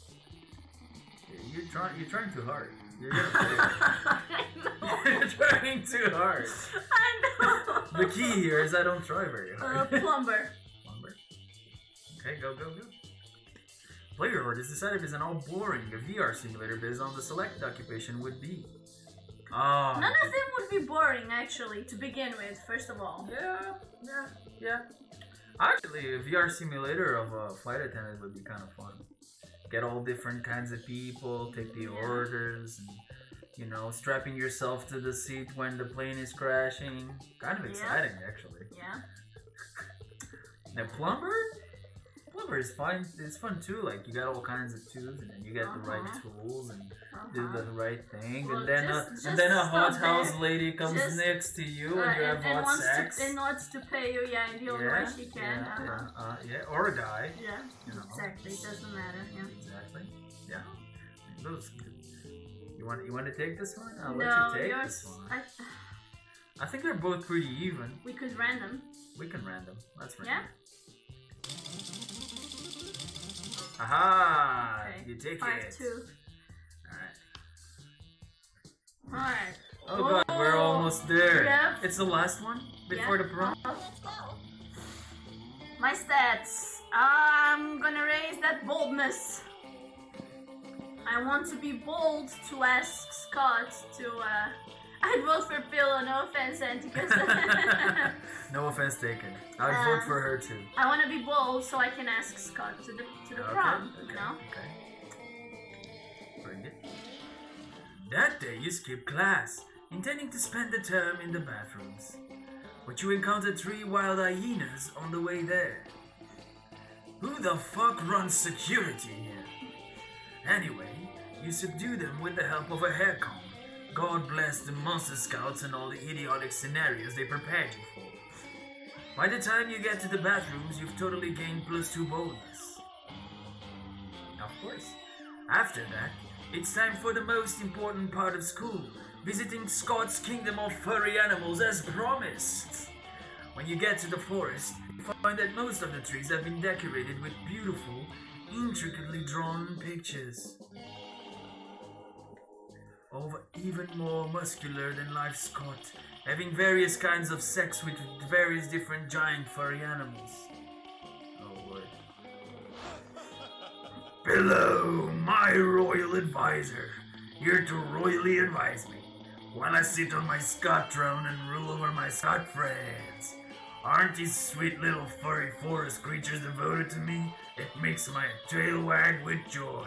You're trying too hard. You're gonna fail. I know. You're trying too hard. I know. The key here is I don't try very hard. Plumber. Plumber. Okay, go. Player Horde is decided is an all boring VR simulator based on the select occupation would be. None of them would be boring, actually, to begin with, first of all. Yeah. Actually, a VR simulator of a flight attendant would be kind of fun. Get all different kinds of people, take the orders, and, strapping yourself to the seat when the plane is crashing. Kind of exciting, actually. Yeah. Now, Plumber is fine. It's fun too. Like, you got all kinds of tubes, and then you get the right tools and do the right thing, Well, and then just a hot stop house there. lady comes Just- next to you and you have hot sex. And wants to pay you, in the only way she can. Or a guy. Yeah, You know. exactly. It doesn't matter. Yeah. Exactly. Yeah. Those. You want to take this one? I'll No, let you take yours. this one. I think they're both pretty even. We could random. We can random. Let's Yeah? random. Aha! Okay. You take 5-2. it. Alright. Alright. Oh god, we're almost there. Yep. It's the last one before the prom. My stats. I'm gonna raise that boldness. I want to be bold to ask Scott to. I'd vote for Pillow, no offense, Anticus. No offense taken. I'd vote for her too. I want to be bold so I can ask Scott to the prom. You know. Okay. Bring it. That day you skipped class, intending to spend the term in the bathrooms. But you encountered 3 wild hyenas on the way there. Who the fuck runs security here? Anyway, you subdue them with the help of a hair comb. God bless the monster scouts and all the idiotic scenarios they prepared you for. By the time you get to the bathrooms, you've totally gained +2 boldness. Of course. After that, it's time for the most important part of school, visiting Scott's Kingdom of Furry Animals as promised. When you get to the forest, you find that most of the trees have been decorated with beautiful, intricately drawn pictures. Of even more muscular than life Scott, having various kinds of sex with various different giant furry animals. Oh boy. Pillow, my royal advisor, here to royally advise me, while I sit on my Scott throne and rule over my Scott friends. Aren't these sweet little furry forest creatures devoted to me? It makes my tail wag with joy.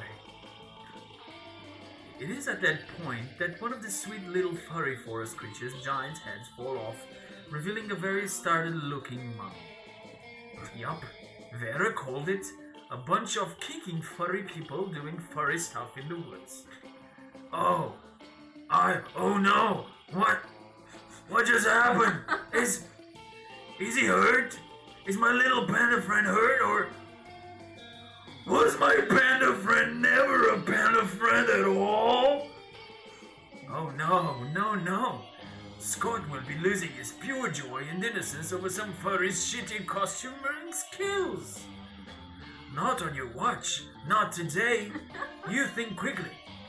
It is at that point that one of the sweet little furry forest creatures' giant heads fall off, revealing a very startled-looking mouth. Yup, Vera called it a bunch of kicking furry people doing furry stuff in the woods. Oh no! What just happened? Is he hurt? Is my little panda friend hurt, or was my panda friend never a panda friend at all? Oh no. Scott will be losing his pure joy and innocence over some furry's shitty costume wearing skills. Not on your watch. Not today. You think quickly.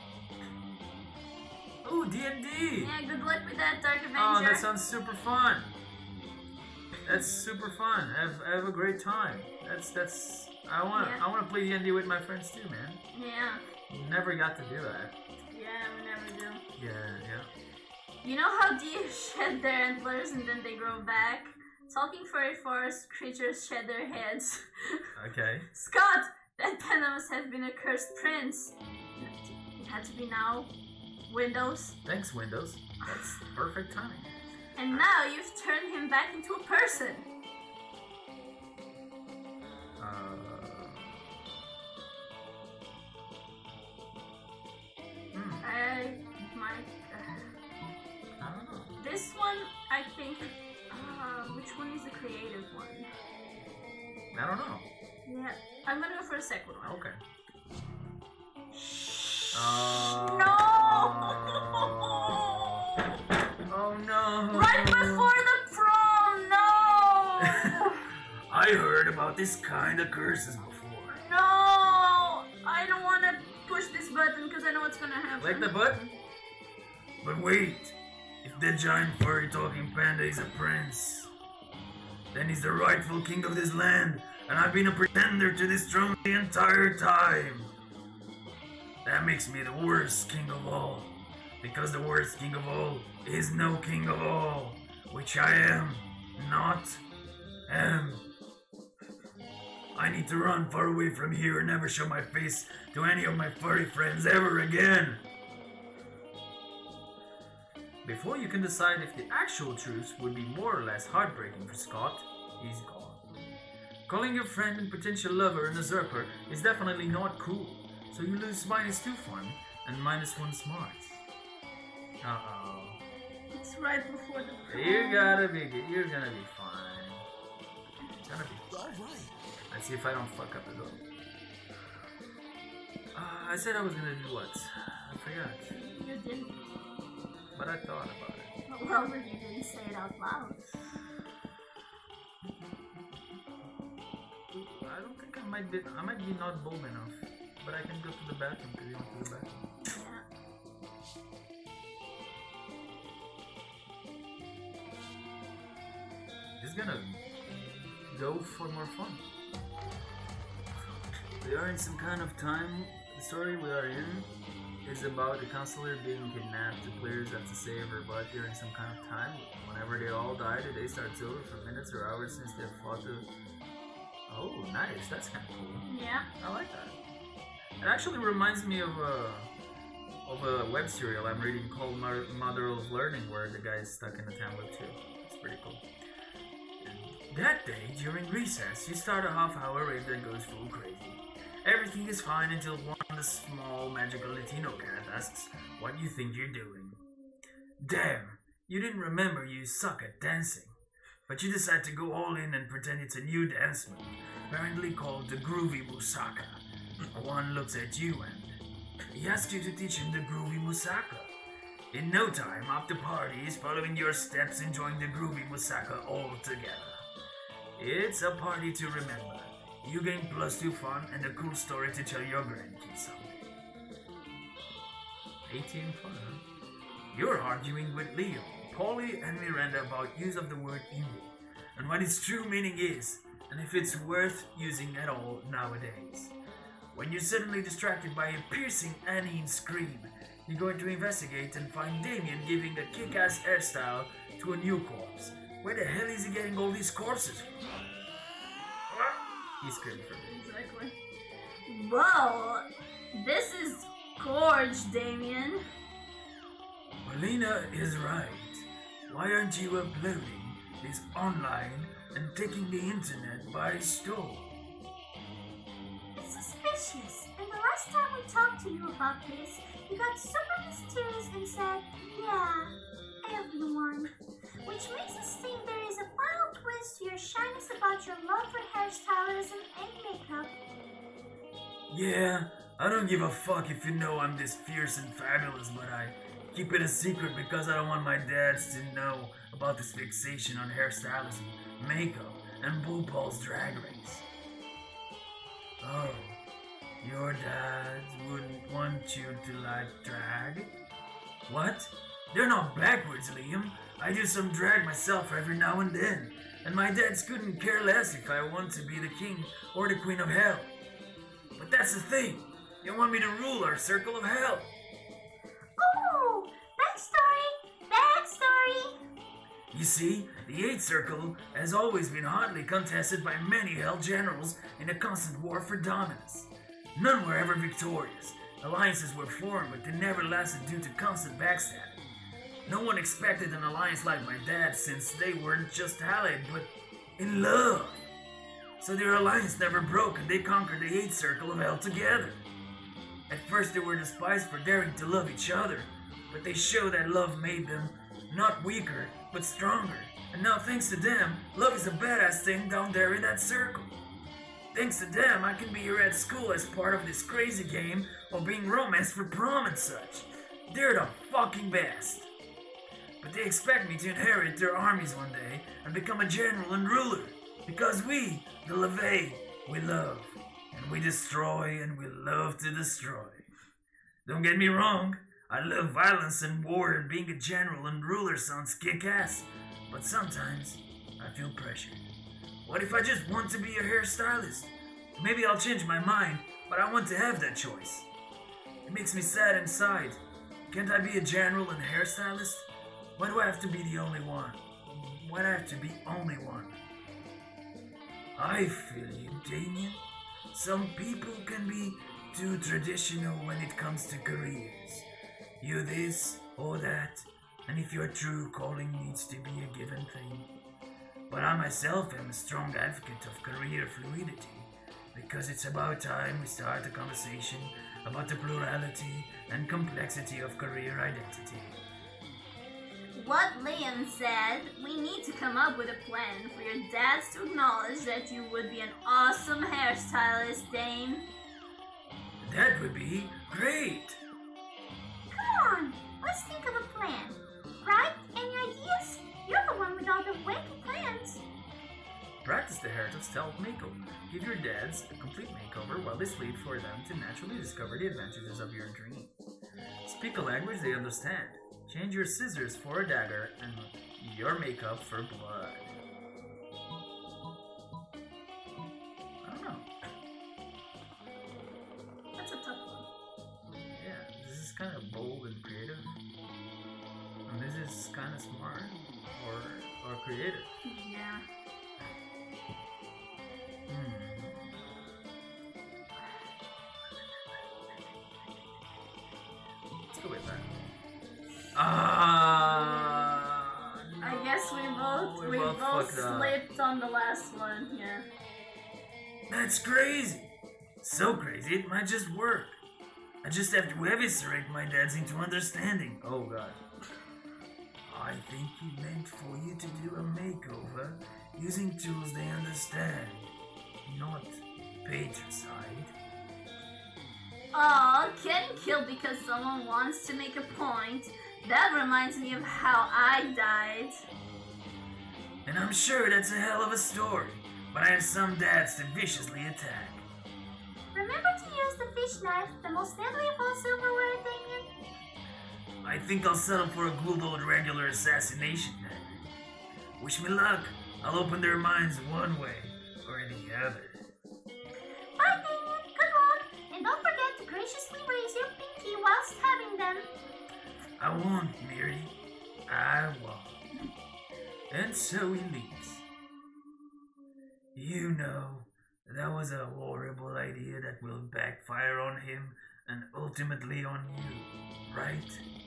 Ooh, D&D. Yeah, good luck with that, Dark Avenger. Oh, that sounds super fun. That's super fun. I have a great time. I want to play D&D with my friends too, man. Yeah. Never got to do that. Yeah, we never do. Yeah. You know how deer shed their antlers and then they grow back? Talking furry forest creatures shed their heads. Okay. Scott, that panda must have been a cursed prince. It had to be now. Windows. Thanks, Windows. That's perfect timing. And now you've turned him back into a person. I don't know. This one, I think. Which one is the creative one? I don't know. Yeah, I'm gonna go for a second one. Okay. No! Oh no! Right before the prom, no! I heard about this kind of curses before. No! I don't want to push this button because I know what's gonna happen. Like the button? But wait, if the giant furry talking panda is a prince, then he's the rightful king of this land, and I've been a pretender to this throne the entire time. That makes me the worst king of all, because the worst king of all is no king of all, which I am, am. I need to run far away from here and never show my face to any of my furry friends ever again. Before you can decide if the actual truth would be more or less heartbreaking for Scott, he's gone. Calling your friend and potential lover an usurper is definitely not cool, so you lose -2 fun and -1 smarts. Uh-oh. It's right before the prom. You're gonna be fine. It's gonna be fine. Alright. Let's see if I don't fuck up at all. I said I was gonna do what? I forgot. You didn't. But I thought about it. Well, but you didn't say it out loud. I don't think I might be not bold enough. But I can go to the bathroom because you went to the bathroom. Yeah. just gonna go for more fun. We are in some kind of time. The story we are in is about the counselor being kidnapped. The players have to save her, but they're in some kind of time. Whenever they all die, the day starts over for minutes or hours since they fought the... Oh, nice. That's kind of cool. Yeah. I like that. It actually reminds me of a web serial I'm reading called Mother of Learning, where the guy is stuck in a time loop too. It's pretty cool. And that day, during recess, you start a half-hour raid that goes full crazy. Everything is fine until one of the small magical Latino cat asks what you think you're doing. Damn, you didn't remember you suck at dancing. But you decide to go all in and pretend it's a new dance move, apparently called the Groovy Musaka. One looks at you and he asks you to teach him the Groovy Musaka. In no time, after party is following your steps, enjoying the Groovy Musaka all together. It's a party to remember. You gain +2 fun and a cool story to tell your grandkids someday. 18 fun, huh? You're arguing with Leo, Polly, and Miranda about use of the word evil, and what its true meaning is, and if it's worth using at all nowadays. When you're suddenly distracted by a piercing Anine scream, you're going to investigate and find Damien giving a kick-ass hairstyle to a new corpse. Where the hell is he getting all these corpses from? He screamed for me. Exactly. Whoa! This is gorge, Damien. Melina is right. Why aren't you uploading this online and taking the internet by storm? It's suspicious. And the last time we talked to you about this, you got super mysterious and said, yeah, everyone. Which makes us think there is a final twist to your shyness about your love for hairstylism and makeup. Yeah, I don't give a fuck if you know I'm this fierce and fabulous, but I keep it a secret because I don't want my dads to know about this fixation on hairstylism, makeup, and RuPaul's Drag Race. Oh, your dads wouldn't want you to like drag? What? They're not backwards, Liam. I do some drag myself every now and then, and my dads couldn't care less if I want to be the king or the queen of hell. But that's the thing, they want me to rule our circle of hell. Oh, backstory! You see, the 8th Circle has always been hotly contested by many hell generals in a constant war for dominance. None were ever victorious. Alliances were formed, but they never lasted due to constant backstabbing. No one expected an alliance like my dad's, since they weren't just allied, but in love. So their alliance never broke and they conquered the 8th Circle of Hell together. At first they were despised for daring to love each other, but they showed that love made them not weaker, but stronger. And now thanks to them, love is a badass thing down there in that circle. Thanks to them, I can be here at school as part of this crazy game of being romanced for prom and such. They're the fucking best. But they expect me to inherit their armies one day and become a general and ruler. Because we, the LaVey, we love. And we destroy and we love to destroy. Don't get me wrong, I love violence and war, and being a general and ruler sounds kick-ass. But sometimes, I feel pressured. What if I just want to be a hairstylist? Maybe I'll change my mind, but I want to have that choice. It makes me sad inside. Can't I be a general and hairstylist? Why do I have to be the only one? Why do I have to be only one? I feel you, Damien. Some people can be too traditional when it comes to careers. You this or that, and if your true calling needs to be a given thing. But I myself am a strong advocate of career fluidity, because it's about time we start a conversation about the plurality and complexity of career identity. What Liam said, we need to come up with a plan for your dads to acknowledge that you would be an awesome hairstylist, Dame. That would be great! Come on, let's think of a plan. Right? Any ideas? You're the one with all the wacky plans. Practice the Heart of Stealth makeover. Give your dads a complete makeover while they sleep for them to naturally discover the advantages of your dream. Speak a language they understand. Change your scissors for a dagger and your makeup for blood. kind of bold and creative. And this is kind of smart or creative. Yeah. Let's go with that. I guess we both fucked up. slipped on the last one. Yeah. That's crazy. So crazy it might just work. I just have to eviscerate my dads into understanding. Oh god. I think he meant for you to do a makeover using tools they understand, not patricide. Oh, getting killed because someone wants to make a point. That reminds me of how I died. And I'm sure that's a hell of a story, but I have some dads to viciously attack. Remember to use the fish knife, the most deadly of all silverware, Damien. I think I'll settle for a good old regular assassination dagger. Wish me luck. I'll open their minds one way or the other. Bye, Damien. Good luck. And don't forget to graciously raise your pinky while stabbing them. I won't, Miri. I won't. And so he leaves. You know, that was a horrible idea that will backfire on him and ultimately on you, right?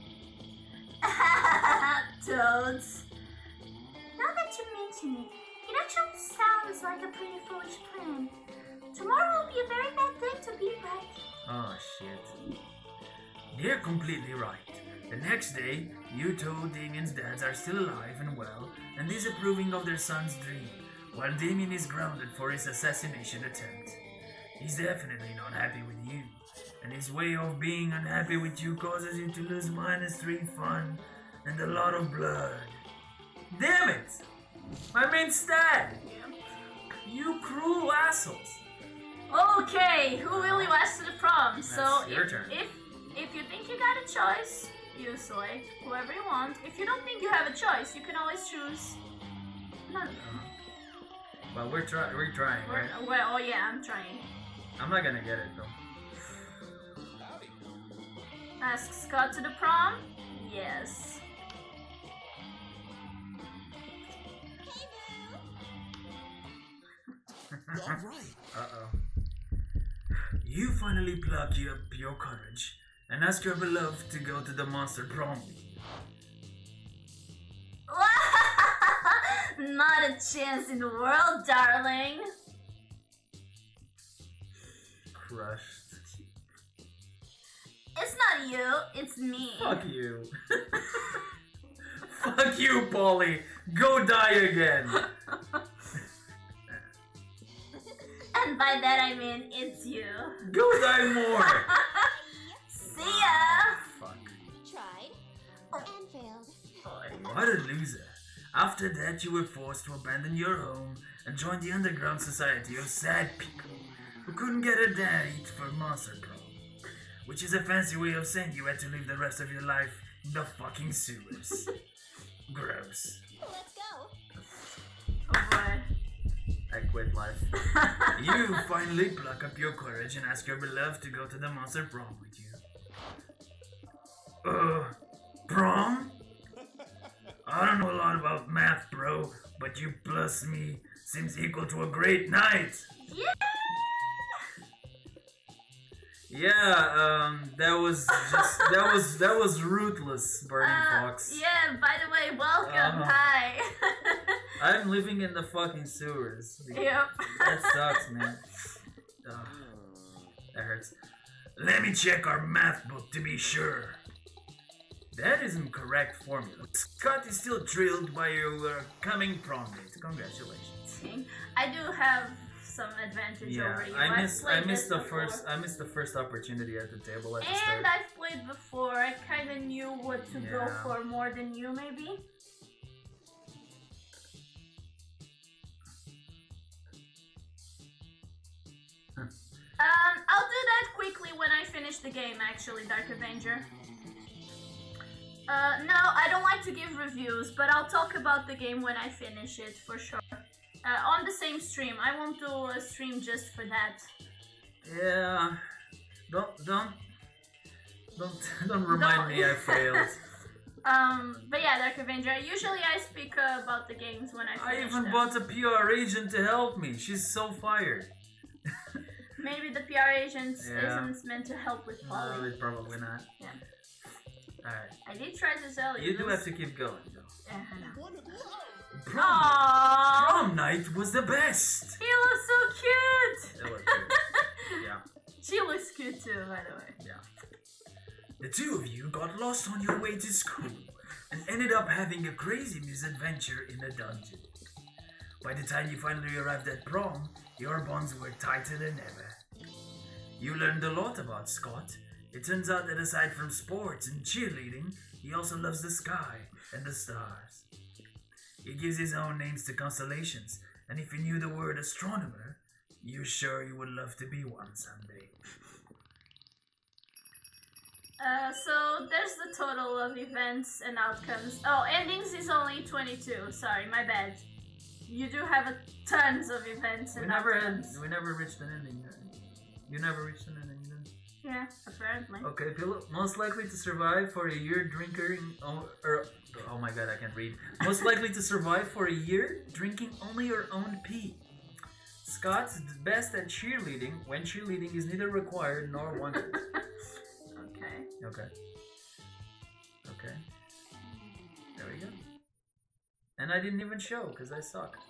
Toads. Now that you mention it, it actually sounds like a pretty foolish plan. Tomorrow will be a very bad day to be right. Oh shit. You're completely right. The next day, you told Damien's dads are still alive and well and disapproving of their son's dream, while Damien is grounded for his assassination attempt. He's definitely not happy with you, and his way of being unhappy with you causes you to lose -3 fun and a lot of blood. Damn it! My main stat! You cruel assholes! Okay, who will you ask to the prom? So That's your if, turn. if you think you got a choice, you select whoever you want. If you don't think you have a choice, you can always choose none. Well, we're trying, right? Well, oh yeah, I'm trying. I'm not gonna get it though. Ask Scott to the prom? Yes. Alright. Uh-oh. You finally pluck up your courage and ask your beloved to go to the monster prom with you. Not a chance in the world, darling. Crushed. It's not you, it's me. Fuck you. Fuck you, Polly. Go die again. And by that I mean it's you. Go die more. See ya. Fuck. Tried and failed. What a loser. After that, you were forced to abandon your home and join the underground society of sad people who couldn't get a date for monster prom, which is a fancy way of saying you had to live the rest of your life in the fucking sewers. Gross. Let's go. Oh boy. I quit life. You finally pluck up your courage and ask your beloved to go to the monster prom with you. Prom? I don't know a lot about math, bro, but you plus me seems equal to a great night. Yeah. Yeah, that was just that was ruthless, Burning Fox. Yeah, by the way, welcome. Hi. I'm living in the fucking sewers. Yep. That sucks, man. Ugh, that hurts. Let me check our math book to be sure. That isn't correct formula. Scott is still thrilled by your coming prom date. Congratulations. I do have some advantage Yeah, over you. I I've missed played this the before. first opportunity at the table at the And start. I've played before. I kind of knew what to go Yeah. for more than you, maybe. I'll do that quickly when I finish the game, actually, Dark Avenger. No, I don't like to give reviews, but I'll talk about the game when I finish it, for sure. On the same stream. I won't do a stream just for that. Yeah, don't Don't remind me I failed. But yeah, Dark Avenger. Usually I speak about the games when I I finish even them. bought a PR agent to help me. She's so fired. Maybe the PR agent Yeah. isn't meant to help with No, Polly. it's probably not. Yeah. Alright. I did try to sell you. You do those- have to keep going, though. Yeah, I know. Prom, Aww. prom night was the best. He looks so cute. That was good. Yeah, She looks cute too, by the way. yeah. The two of you got lost on your way to school and ended up having a crazy misadventure in a dungeon. By the time you finally arrived at prom, your bonds were tighter than ever. You learned a lot about Scott. It turns out that aside from sports and cheerleading, he also loves the sky and the stars. He gives his own names to constellations, and if you knew the word astronomer, you're sure you would love to be one someday. So there's the total of events and outcomes. Oh, endings is only 22. Sorry, my bad. You do have tons of events and outcomes. We never reached an ending. You never reached an ending. Then. Yeah, apparently. Okay, Pillow. Most likely to survive for a year drinking. Oh my god, I can't read. Most likely to survive for a year drinking only your own pee. Scott's best at cheerleading when cheerleading is neither required nor wanted. Okay. Okay. Okay. There we go. And I didn't even show because I suck.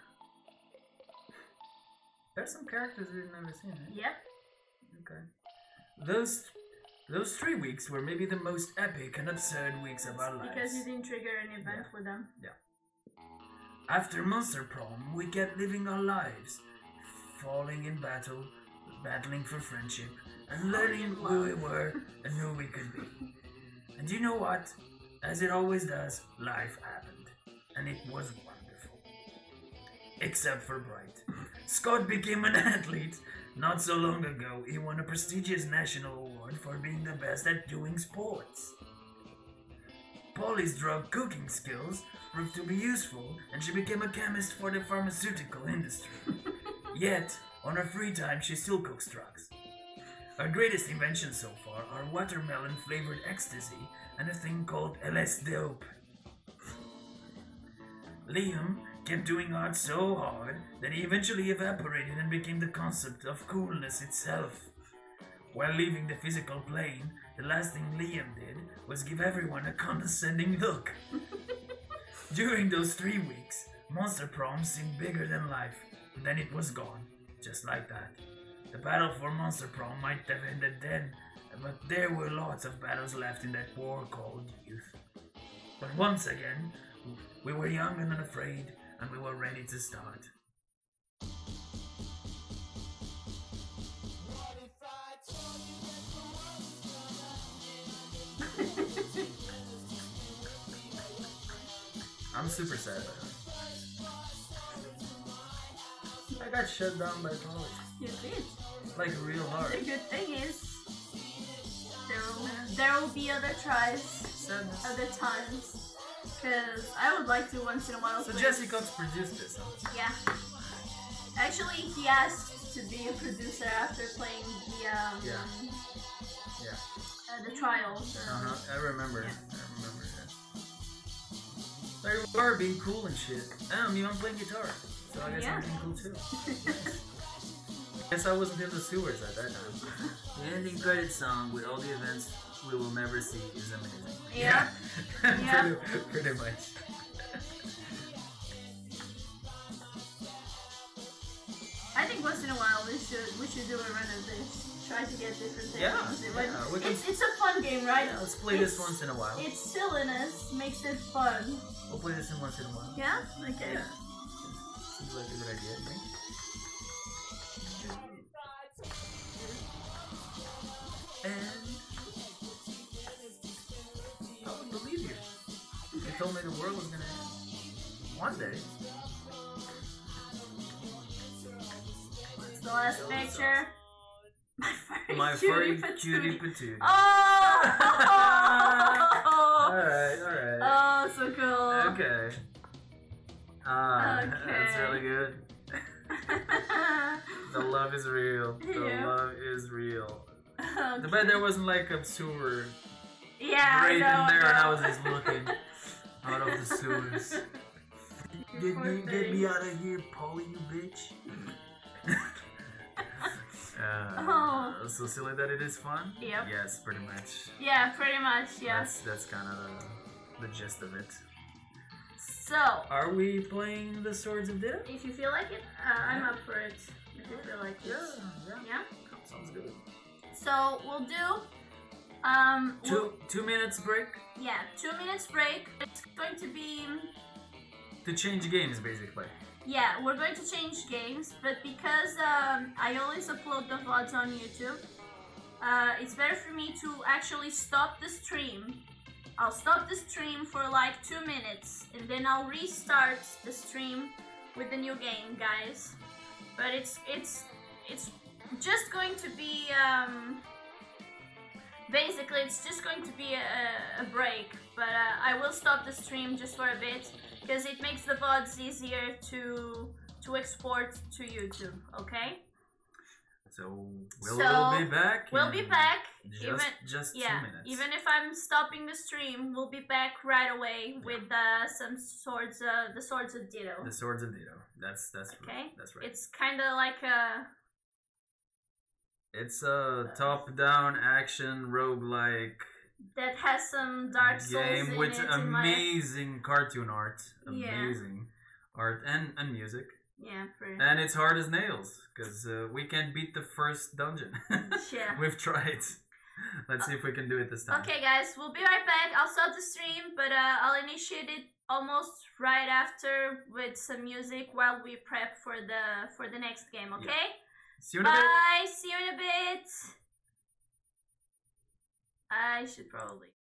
There's some characters we've never seen, right? Yep. Okay. Those 3 weeks were maybe the most epic and absurd weeks of our lives. Because you didn't trigger an event with them. After Monster Prom, we kept living our lives, falling in battle, battling for friendship, and learning who we were and who we could be. And you know what? As it always does, life happened. And it was wonderful. Except for Bright. Scott became an athlete. Not so long ago, he won a prestigious national award for being the best at doing sports. Polly's drug cooking skills proved to be useful, and she became a chemist for the pharmaceutical industry. Yet, on her free time, she still cooks drugs. Her greatest inventions so far are watermelon-flavored ecstasy and a thing called LS Dope. Liam kept doing art so hard that he eventually evaporated and became the concept of coolness itself. While leaving the physical plane, the last thing Liam did was give everyone a condescending look. During those 3 weeks, Monster Prom seemed bigger than life, and then it was gone, just like that. The battle for Monster Prom might have ended then, but there were lots of battles left in that war called youth. But once again, we were young and unafraid, and we were ready to start. I'm super sad about it. I got shut down by college. You did. Like real hard. The good thing is, there will be other tries, Sadness. other times. Because I would like to once in a while So play- Jesse Cox produced this, huh? Yeah. Actually, he asked to be a producer after playing the Yeah. the trials. I remember. I remember that. Like, we were being cool and shit. I don't even play guitar. So I guess Yeah. I'm being cool too. Guess I wasn't in the sewers at that time. The ending credit song with all the events we will never see is amazing. Yeah. Yeah. pretty much. I think once in a while we should do a run of this. Try to get different things. Yeah, Like, yeah, we can- it's a fun game, right? Yeah, let's play this It's- once in a while. Its silliness makes it fun. We'll play this in once in a while. Yeah? Okay. Yeah. Seems like a good idea, I think. And I would believe you. You told me the world was gonna end. One day. What's the last picture? My furry cutie patootie. Oh! Alright, alright. Oh, so cool. Okay. Ah, that's Okay. really good. The love is real. The Yeah. love is real. The bad there wasn't like a sewer Yeah, right I know, in there, and I bro. was just looking out of the sewers. Get me out of here, Polly, you bitch. So silly that it is fun. Yep. Yes, pretty much. Yeah, pretty much, yeah. That's kind of the gist of it. So, Are we playing the Swords of Ditto? if you feel like it, I'm up for it. If you feel like it. Yeah? Sounds good. So, we'll do, we'll- 2 minutes break yeah, 2 minutes break. It's going to be, to change games, basically. yeah, we're going to change games, but because I always upload the VODs on YouTube, it's better for me to actually stop the stream. I'll stop the stream for like 2 minutes, and then I'll restart the stream with the new game, guys. But it's just going to be basically it's just going to be a break. But I will stop the stream just for a bit because it makes the VODs easier to export to YouTube. Okay. So we'll be back. We'll be in back. Just 2 Yeah, minutes. even if I'm stopping the stream, we'll be back right away with some swords, the Swords of Ditto. The Swords of Ditto. That's Okay. That's right. It's kind of like a It's a top-down action roguelike that has some Dark Souls game in with it. in my- amazing cartoon art, Yeah. amazing art and music, Yeah, pretty. and it's hard as nails because we can't beat the first dungeon. Yeah. We've tried. Let's see if we can do it this time. Okay, guys, we'll be right back. I'll start the stream, but I'll initiate it almost right after with some music while we prep for the next game. Okay. See you in a bit. Bye. See you in a bit. I should probably.